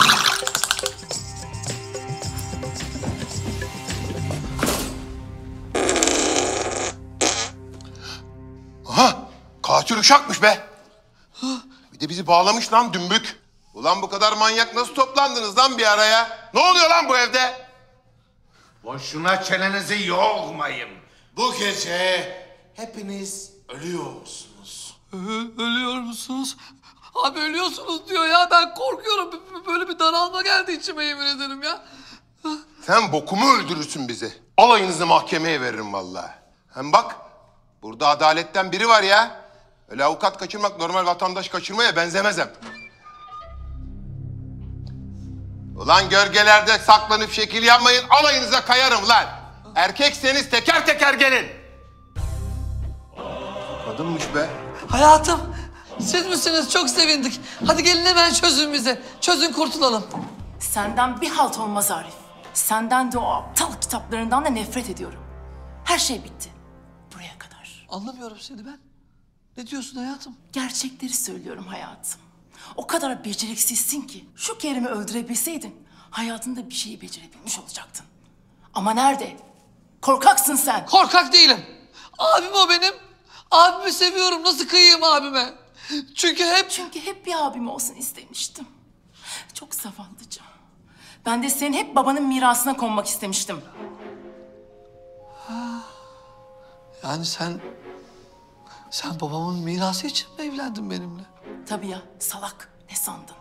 Aha! Katil uşakmış be. Bir de bizi bağlamış lan dümbük. Ulan bu kadar manyak nasıl toplandınız lan bir araya? Ne oluyor lan bu evde? Boşuna çenenizi yormayın. Bu gece hepiniz ölüyorsunuz. Ölüyor musunuz? Abi ölüyorsunuz diyor ya. Ben korkuyorum. B- Böyle bir daralma geldi içime, yemin ederim ya. Sen bokumu öldürürsün bizi. Alayınızı mahkemeye veririm vallahi. Hem bak, burada adaletten biri var ya. Öyle avukat kaçırmak normal vatandaş kaçırmaya benzemez hem. Ulan gölgelerde saklanıp şekil yapmayın, alayınıza kayarım lan. Erkekseniz teker teker gelin. Kadınmış be. Hayatım, siz misiniz? Çok sevindik. Hadi gelin hemen çözün bizi. Çözün, kurtulalım. Senden bir halt olmaz Arif. Senden de o aptal kitaplarından da nefret ediyorum. Her şey bitti. Buraya kadar. Anlamıyorum seni ben. Ne diyorsun hayatım? Gerçekleri söylüyorum hayatım. O kadar beceriksizsin ki şu Kerim'i öldürebilseydin hayatında bir şeyi becerebilmiş olacaktın. Ama nerede? Korkaksın sen. Korkak değilim. Abim o benim. Abimi seviyorum. Nasıl kıyayım abime? Çünkü hep... Çünkü hep bir abim olsun istemiştim. Çok zavallıca. Ben de senin hep babanın mirasına konmak istemiştim. Yani sen... Sen babamın mirası için mi evlendin benimle? Tabii ya, salak. Ne sandın?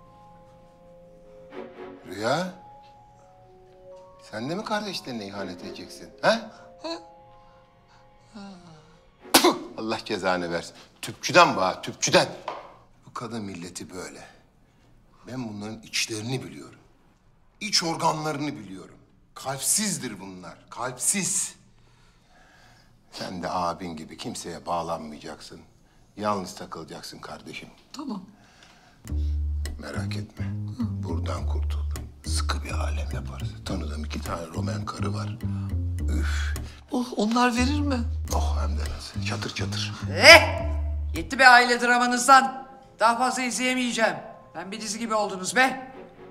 Rüya, sen de mi kardeşlerine ihanet edeceksin? Ha? Puh! Allah cezanı versin. Tüpçüden bu ha, tüpçüden. Bu kadın milleti böyle. Ben bunların içlerini biliyorum. İç organlarını biliyorum. Kalpsizdir bunlar, kalpsiz. Sen de abin gibi kimseye bağlanmayacaksın. Yalnız takılacaksın kardeşim. Tamam. Merak etme. Buradan kurtuldum. Sıkı bir alem yaparız. Tanıdığım iki tane Roman karı var. Üf. Oh, onlar verir mi? Oh hem de nasıl. Çatır çatır. Eh! Yetti be aile dramanızdan. Daha fazla izleyemeyeceğim. Ben bir dizi gibi oldunuz be.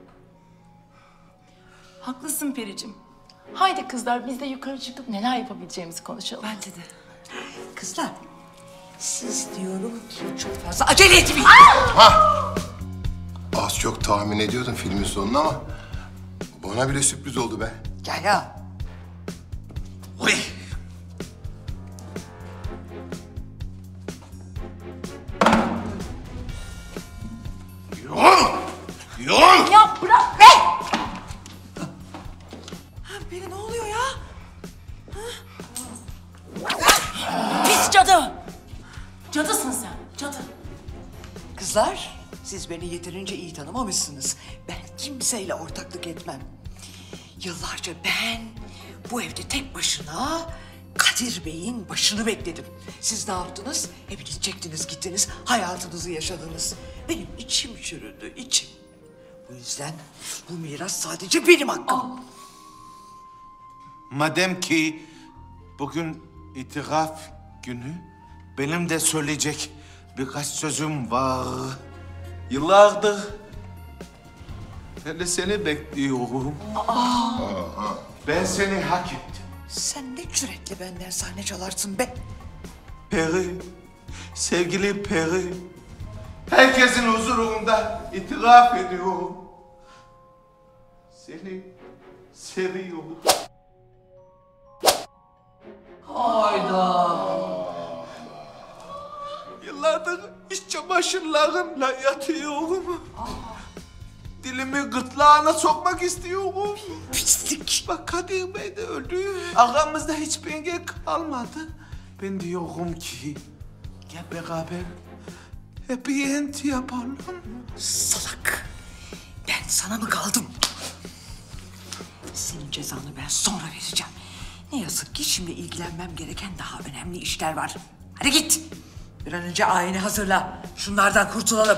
Haklısın Pericim. Haydi kızlar biz de yukarı çıkıp neler yapabileceğimizi konuşalım. Bence de. Kızlar, siz diyorum ki çok fazla acele etmeyin. Ha! Az çok tahmin ediyordum filmin sonunu ama... ...bana bile sürpriz oldu be. Gel ya. Uy! Yoğun! Yoğun! Ya bırak be! Peri ne oluyor ya? Pis cadı! Cadısın sen, cadı. Kızlar, siz beni yeterince iyi tanımamışsınız. Ben kimseyle ortaklık etmem. Yıllarca ben bu evde tek başına Kadir Bey'in başını bekledim. Siz ne yaptınız? Hepiniz çektiniz gittiniz, hayatınızı yaşadınız. Benim içim çürüdü, içim. Bu yüzden bu miras sadece benim hakkım. Madem ki bugün itiraf günü, benim de söyleyecek birkaç sözüm var. Yıllardır ben de seni bekliyorum. Aa. Ben seni hak ettim. Sen ne cüretle benden sahne çalarsın be. Peri, sevgili Peri, herkesin huzurunda itiraf ediyorum. Seni seviyorum. Hayda. Yıllardır iç çamaşırlarımla yatıyorum. Dilimi gırtlağına sokmak istiyorum. Pislik. Bak Kadir Bey de öldü. Aramızda hiçbir engel kalmadı. Ben diyorum ki gel beraber happy end yapalım. Salak. Ben sana mı kaldım? Senin cezanı ben sonra vereceğim. Ne yazık ki şimdi ilgilenmem gereken daha önemli işler var. Hadi git. Bir an önce ayini hazırla. Şunlardan kurtulalım.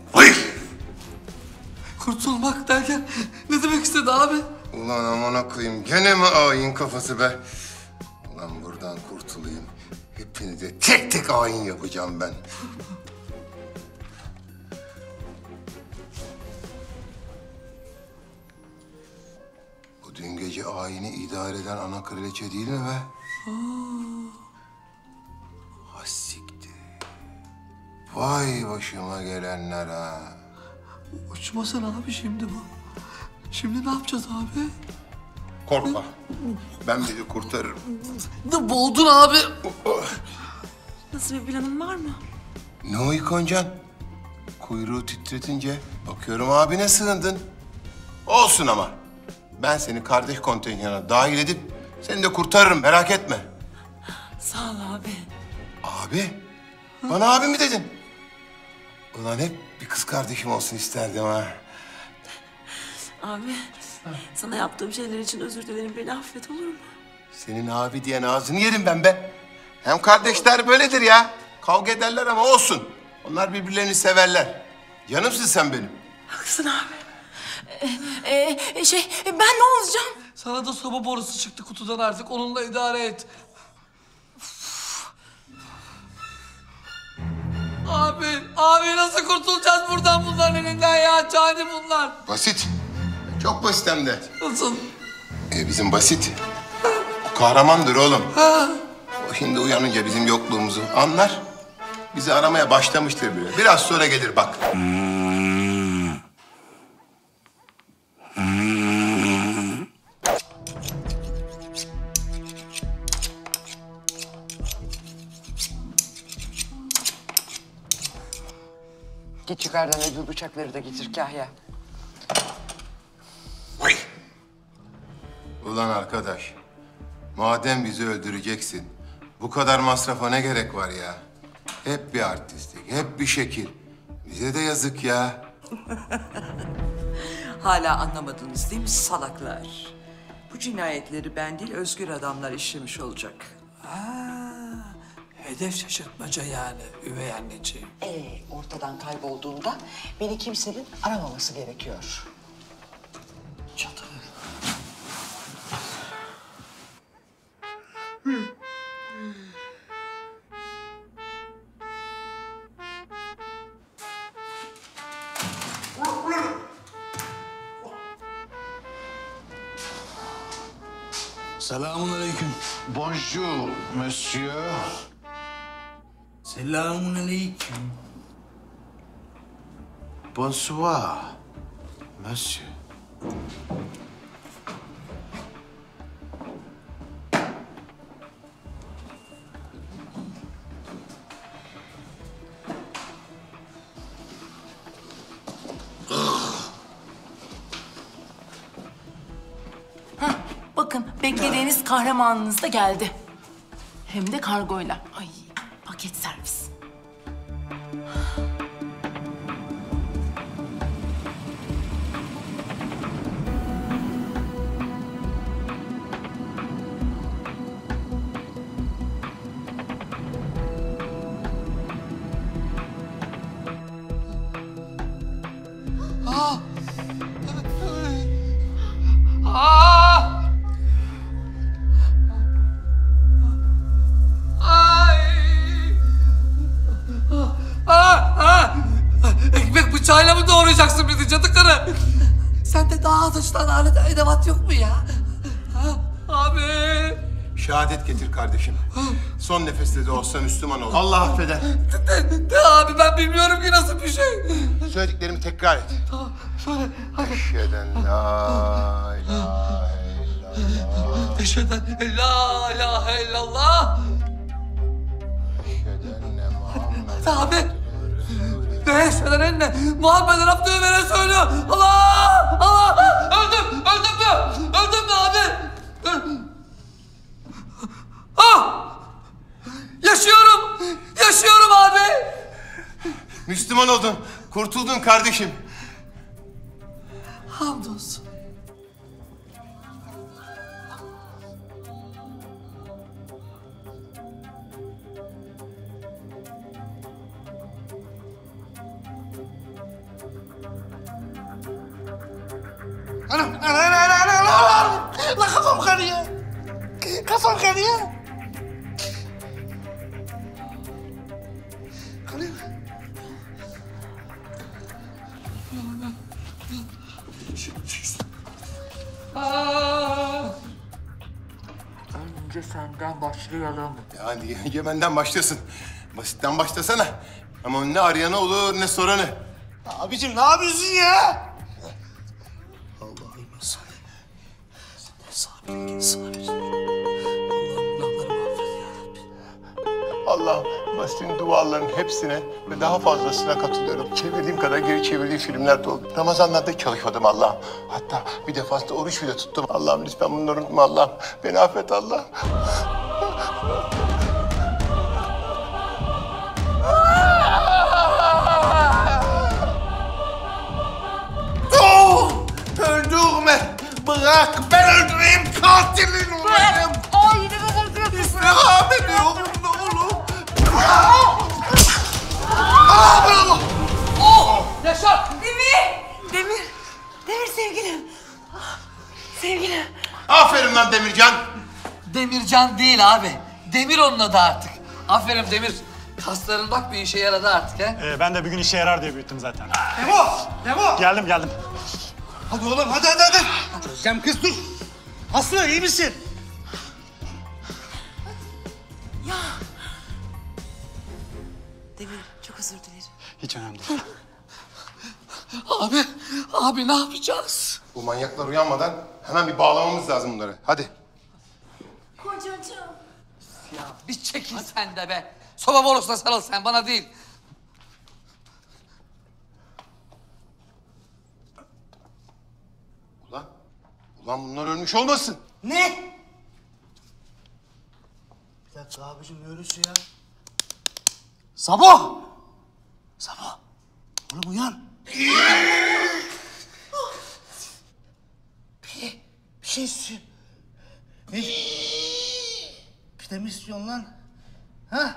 Kurtulmak derken ne demek istedi abi? Ulan amına koyayım, gene mi ayin kafası be? Ulan buradan kurtulayım. Hepinize tek tek ayin yapacağım ben. Bu dün gece ayini idare eden ana kraliçe değil mi be? Ha siktir. Vay başıma gelenler ha. Uçmasana abi şimdi bu. Şimdi ne yapacağız abi? Korkma. Ben bizi kurtarırım. Ne boğdun abi? Nasıl bir planın var mı? Ne o İkoncan? Kuyruğu titretince bakıyorum abine sığındın. Olsun ama. Ben seni kardeş kontenjanına dahil edip seni de kurtarırım, merak etme. Sağ ol abi. Abi? Bana abi mi dedin? Ulan hep bir kız kardeşim olsun isterdim ha. Abi, sana yaptığım şeyler için özür dilerim. Beni affet olur mu? Senin abi diyen ağzını yerim ben be. Hem kardeşler böyledir ya. Kavga ederler ama olsun. Onlar birbirlerini severler. Canımsın sen benim. Haklısın abi. Ee, e, şey, ben ne olacağım? Sana da soba borusu çıktı kutudan artık. Onunla idare et. Abi, abi nasıl kurtulacağız buradan bunların elinden ya? Cani bunlar. Basit. Çok basit hem de. Nasıl? Ee, bizim basit. O kahramandır oğlum. Ha. O şimdi uyanınca bizim yokluğumuzu anlar. Bizi aramaya başlamıştır bile. Biraz sonra gelir bak. Git yukarıdan öbür bıçakları da getir Kahya. Vay! Ulan arkadaş, madem bizi öldüreceksin, bu kadar masrafa ne gerek var ya? Hep bir artistlik, hep bir şekil. Bize de yazık ya. Hala anlamadınız değil mi salaklar? Bu cinayetleri ben değil, özgür adamlar işlemiş olacak. Hedef şaşırtmaca yani üvey anneciğim. Ee, ortadan kaybolduğunda beni kimsenin aramaması gerekiyor. Çatı. Selamun aleyküm. Bonjour, monsieur. Selamun aleyküm. Bonsoir, monsieur. Bakın beklediğiniz kahramanınız da geldi. Hem de kargoyla. Ay paket servis. Aa! Aa! daha atıştan alet edevat yok mu ya? Ha? Abi. Şehadet getir kardeşim. Son nefeste de olsa Müslüman ol. Allah affeder. De, de abi ben bilmiyorum ki nasıl bir şey. Söylediklerimi tekrar et. Tamam söyle. Hadi. Eşheden la ilahe illallah. Eşheden la ilahe illallah. Eşheden ne Muhammed. Abi. Ne eşheden enne. Muhammed'in yaptığı vere söylüyor. Allah! Allah! Öldüm! Öldüm mü? Öldüm mü abi? Ah! Yaşıyorum! Yaşıyorum abi! Müslüman oldun. Kurtuldun kardeşim. Hamdolsun. Anam, anam, anam, anam, anam. La kafam kanıyor. Kafam kanıyor. Kanıyor. Önce senden başlayalım. Yani Yemen'den başlasın. Basitten başlasana. Ama ne arayanı olur ne soranı. Abicim ne yapıyorsun ya? Allah'ım sen. Sen sabir, sabir. Allah'ım günahlarımı affet ya Rabbi. Allah'ım Basit'in dualarının hepsine ve daha fazlasına katılıyorum. Çevirdiğim kadar geri çevirdiği filmler de oldu. Ramazanlarda çalışmadım Allah'ım. Hatta bir defasında oruç bile tuttum. Allah'ım lütfen bunları unutma Allah'ım. Beni affet Allah'ım. Dur! Öldürme! Bırak ben öldüreyim katilin olayım! Ay yine mi bozuyorsun? İstirham ediyorum ne olur! Ah! Oh! Yaşar! Demir! Demir! Demir sevgilim! Ah, sevgilim! Aferin lan Demircan! Demircan değil abi. Demir onun adı artık. Aferin Demir. Kasların bak bir işe yaradı artık he. Ee, ben de bir gün işe yarar diye büyüttüm zaten. Memo! Memo! Geldim geldim. Hadi oğlum hadi hadi hadi. Çözeceğim kız dur. Aslı iyi misin? Ya! Demir çok özür dilerim. Hiç önemli değil. Abi, abi ne yapacağız? Bu manyaklar uyanmadan hemen bir bağlamamız lazım bunları. Hadi. Kocacığım. Ya bir çekil sen de be. Soba borusuna sarıl sen bana değil. Ulan, ulan bunlar ölmüş olmasın. Ne? Bir dakika abicim ne ölüsü ya? Sabo! Sabo! Oğlum uyan. Bir, bir şey istiyor. Ne? Bir de mi istiyorsun lan? Ha?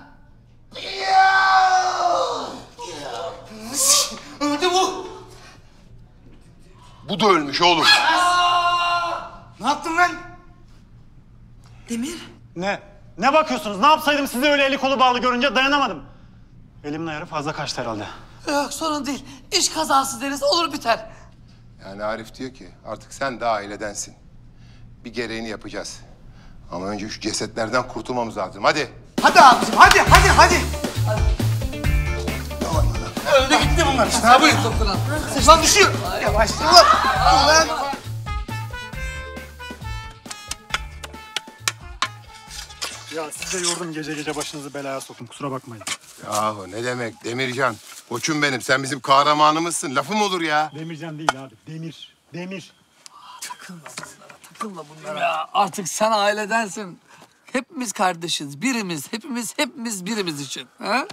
Öldü bu. Bu da ölmüş oğlum. Ne yaptın lan? Demir. Ne? Ne bakıyorsunuz? Ne yapsaydım sizi öyle eli kolu bağlı görünce dayanamadım. Elimin ayarı fazla kaçtı herhalde. Yok sorun değil. İş kazası deriz olur biter. Yani Arif diyor ki artık sen de ailedensin. Bir gereğini yapacağız. Ama önce şu cesetlerden kurtulmamız lazım. Hadi. Hadi abicim hadi hadi hadi. Öldü gitti bunlar işte abi. Lan düşüyor. Yavaş ulan. Ulan. Ya size yordum gece gece başınızı belaya sokun. Kusura bakmayın. Yahu ne demek Demircan? Koçum benim. Sen bizim kahramanımızsın. Lafım olur ya. Demircan değil abi. Demir. Demir. Takılma bunlara, takılma bunlara. Ya artık sen ailedensin. Hepimiz kardeşiz. Birimiz, hepimiz, hepimiz birimiz için. Ha?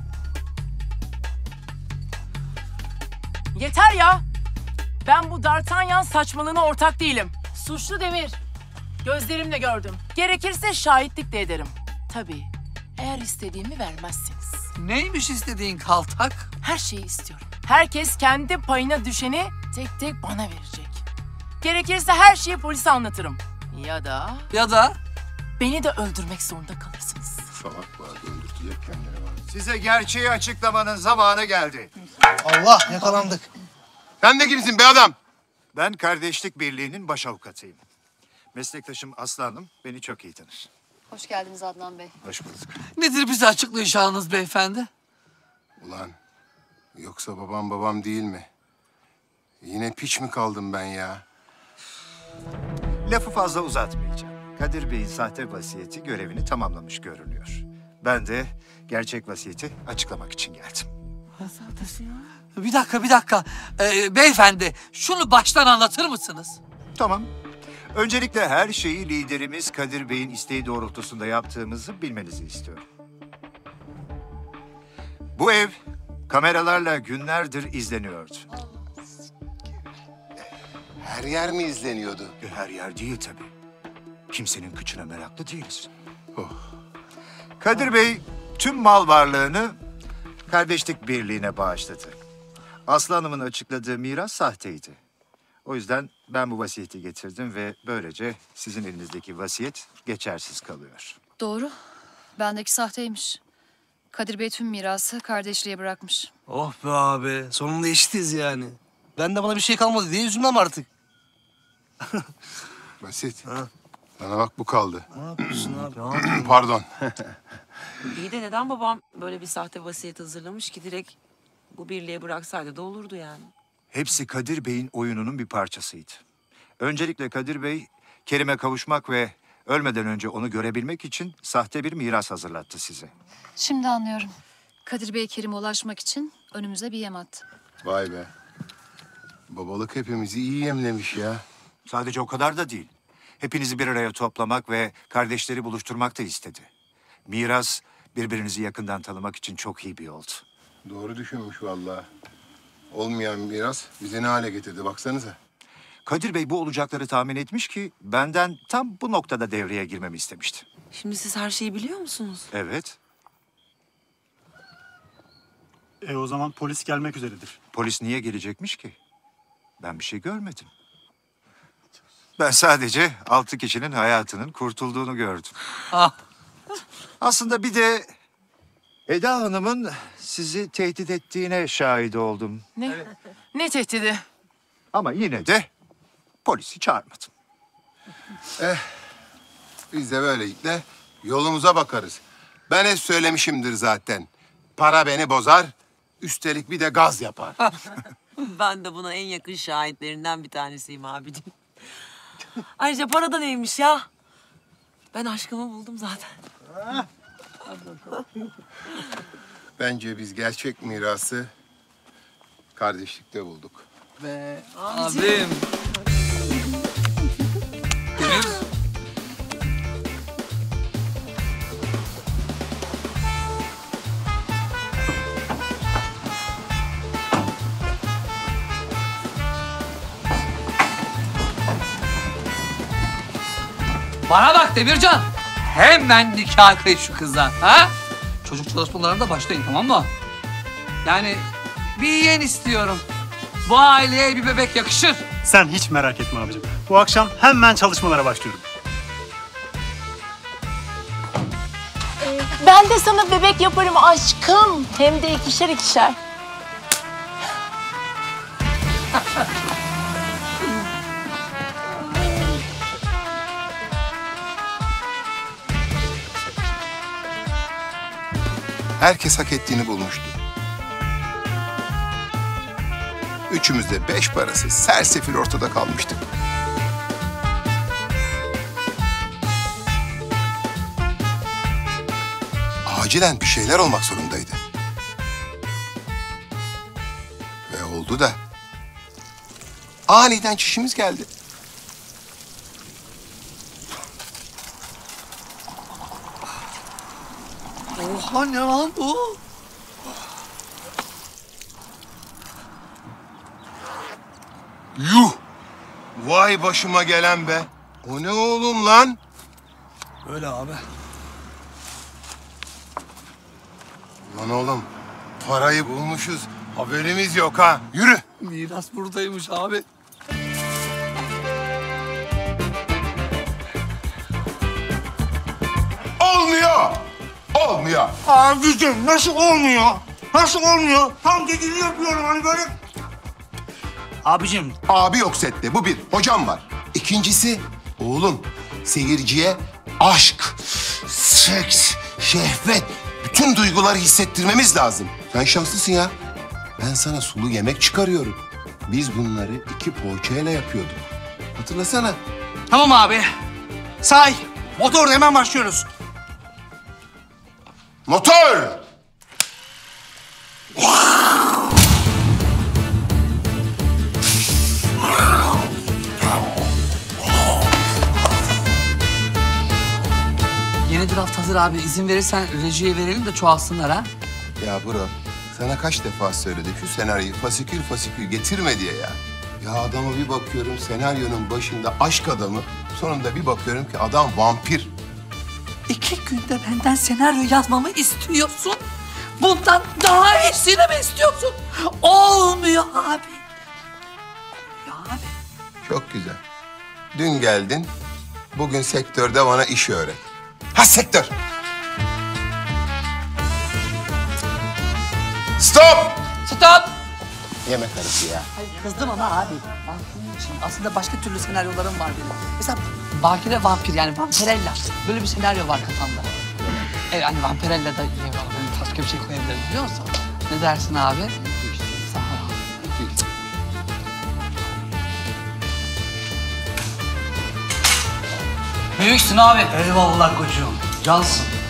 Yeter ya! Ben bu D'Artagnan saçmalığına ortak değilim. Suçlu Demir. Gözlerimle gördüm. Gerekirse şahitlik de ederim. Tabii, eğer istediğimi vermezseniz. Neymiş istediğin kaltak? Her şeyi istiyorum. Herkes kendi payına düşeni tek tek bana verecek. Gerekirse her şeyi polise anlatırım. Ya da... Ya da... Beni de öldürmek zorunda kalırsınız. Salak var, öldürtecek kendini var. Size gerçeği açıklamanın zamanı geldi. Allah yakalandık. Sen de kimsin be adam? Ben Kardeşlik Birliği'nin baş avukatıyım. Meslektaşım Aslı Hanım beni çok iyi tanır. Hoş geldiniz Adnan Bey. Hoş bulduk. Nedir bize açıklayacağınız beyefendi? Ulan yoksa babam babam değil mi? Yine piç mi kaldım ben ya? Lafı fazla uzatmayacağım. Kadir Bey'in sahte vasiyeti görevini tamamlamış görünüyor. Ben de gerçek vasiyeti açıklamak için geldim. Bir dakika, bir dakika. Ee, beyefendi, şunu baştan anlatır mısınız? Tamam. Öncelikle her şeyi liderimiz Kadir Bey'in isteği doğrultusunda yaptığımızı bilmenizi istiyorum. Bu ev kameralarla günlerdir izleniyordu. Her yer mi izleniyordu? Her yer değil tabii. Kimsenin kıçına meraklı değiliz. Oh. Kadir Bey tüm mal varlığını Kardeşlik Birliği'ne bağışladı. Aslı Hanım'ın açıkladığı miras sahteydi. O yüzden ben bu vasiyeti getirdim ve böylece sizin elinizdeki vasiyet geçersiz kalıyor. Doğru. Bendeki sahteymiş. Kadir Bey tüm mirası kardeşliğe bırakmış. Oh be abi. Sonunda eşitiz yani. Ben de bana bir şey kalmadı diye üzülmem artık. Basit. Bana bak bu kaldı. Ne yapıyorsun abi? Pardon. İyi de neden babam böyle bir sahte vasiyet hazırlamış ki direkt bu birliğe bıraksaydı da olurdu yani. Hepsi Kadir Bey'in oyununun bir parçasıydı. Öncelikle Kadir Bey, Kerim'e kavuşmak ve ölmeden önce onu görebilmek için sahte bir miras hazırlattı size. Şimdi anlıyorum. Kadir Bey Kerim'e ulaşmak için önümüze bir yem attı. Vay be. Babalık hepimizi iyi yemlemiş ya. Sadece o kadar da değil. Hepinizi bir araya toplamak ve kardeşleri buluşturmak da istedi. Miras birbirinizi yakından tanımak için çok iyi bir yoldu. Doğru düşünmüş vallahi. Olmayan miras bizi ne hale getirdi baksanıza. Kadir Bey bu olacakları tahmin etmiş ki benden tam bu noktada devreye girmemi istemişti. Şimdi siz her şeyi biliyor musunuz? Evet. E o zaman polis gelmek üzeredir. Polis niye gelecekmiş ki? Ben bir şey görmedim. Ben sadece altı kişinin hayatının kurtulduğunu gördüm. Ah. Aslında bir de Eda Hanım'ın sizi tehdit ettiğine şahit oldum. Ne? Ne tehdidi? Ama yine de polisi çağırmadım. Eh, biz de böylelikle yolumuza bakarız. Ben hep söylemişimdir zaten. Para beni bozar, üstelik bir de gaz yapar. Ben de buna en yakın şahitlerinden bir tanesiyim abicim. Ayrıca para da neymiş ya? Ben aşkımı buldum zaten. Bence biz gerçek mirası kardeşlikte bulduk. Be Abicim. abim. Benim... Bana bak Demircan. Hemen nikah kıy şu kızla. Ha? Çocuk çalışmalarına da başlayın, tamam mı? Yani bir yeğen istiyorum. Bu aileye bir bebek yakışır. Sen hiç merak etme abicim. Bu akşam hemen çalışmalara başlıyorum. Ben de sana bebek yaparım aşkım. Hem de ikişer ikişer. Herkes hak ettiğini bulmuştu. Üçümüz de beş parası sersefil ortada kalmıştık. Acilen bir şeyler olmak zorundaydı. Ve oldu da. Aniden çişimiz geldi. Oha ne lan bu? Yuh! Vay başıma gelen be. O ne oğlum lan? Öyle abi. Lan oğlum parayı bulmuşuz. Haberimiz yok ha. Yürü. Miras buradaymış abi. Olmuyor. Olmuyor. Abicim nasıl olmuyor? Nasıl olmuyor? Tam dediğini yapıyorum hani böyle. Abicim. Abi yok sette, bu bir. Hocam var. İkincisi, oğlum seyirciye aşk, seks, şehvet, bütün duyguları hissettirmemiz lazım. Sen şanslısın ya. Ben sana sulu yemek çıkarıyorum. Biz bunları iki poğaçayla yapıyorduk. Hatırlasana. Tamam abi. Say. Motor hemen başlıyoruz. Motor! Yeni draft hazır abi. İzin verirsen rejiye verelim de çoğalsınlar ha. Ya bro, sana kaç defa söyledik şu senaryoyu fasikül fasikül getirme diye ya. Ya adama bir bakıyorum senaryonun başında aşk adamı, sonunda bir bakıyorum ki adam vampir. İki günde benden senaryo yazmamı istiyorsun. Bundan daha iyisini mi istiyorsun? Olmuyor abi. Ya abi. Çok güzel. Dün geldin, bugün sektörde bana iş öğret. Ha sektör! Stop! Stop! Yemek arası ya. Hayır, kızdım ama abi. Vampir için. Aslında başka türlü senaryolarım var benim. Mesela Bakire vampir yani Vampirella. Böyle bir senaryo var kafamda. Evet hani Vampirella da benim başka bir şey koyabilirim biliyor musun? Ne dersin abi? Sağ ol. Büyüksün abi. Eyvallah kocuğum. Cansın.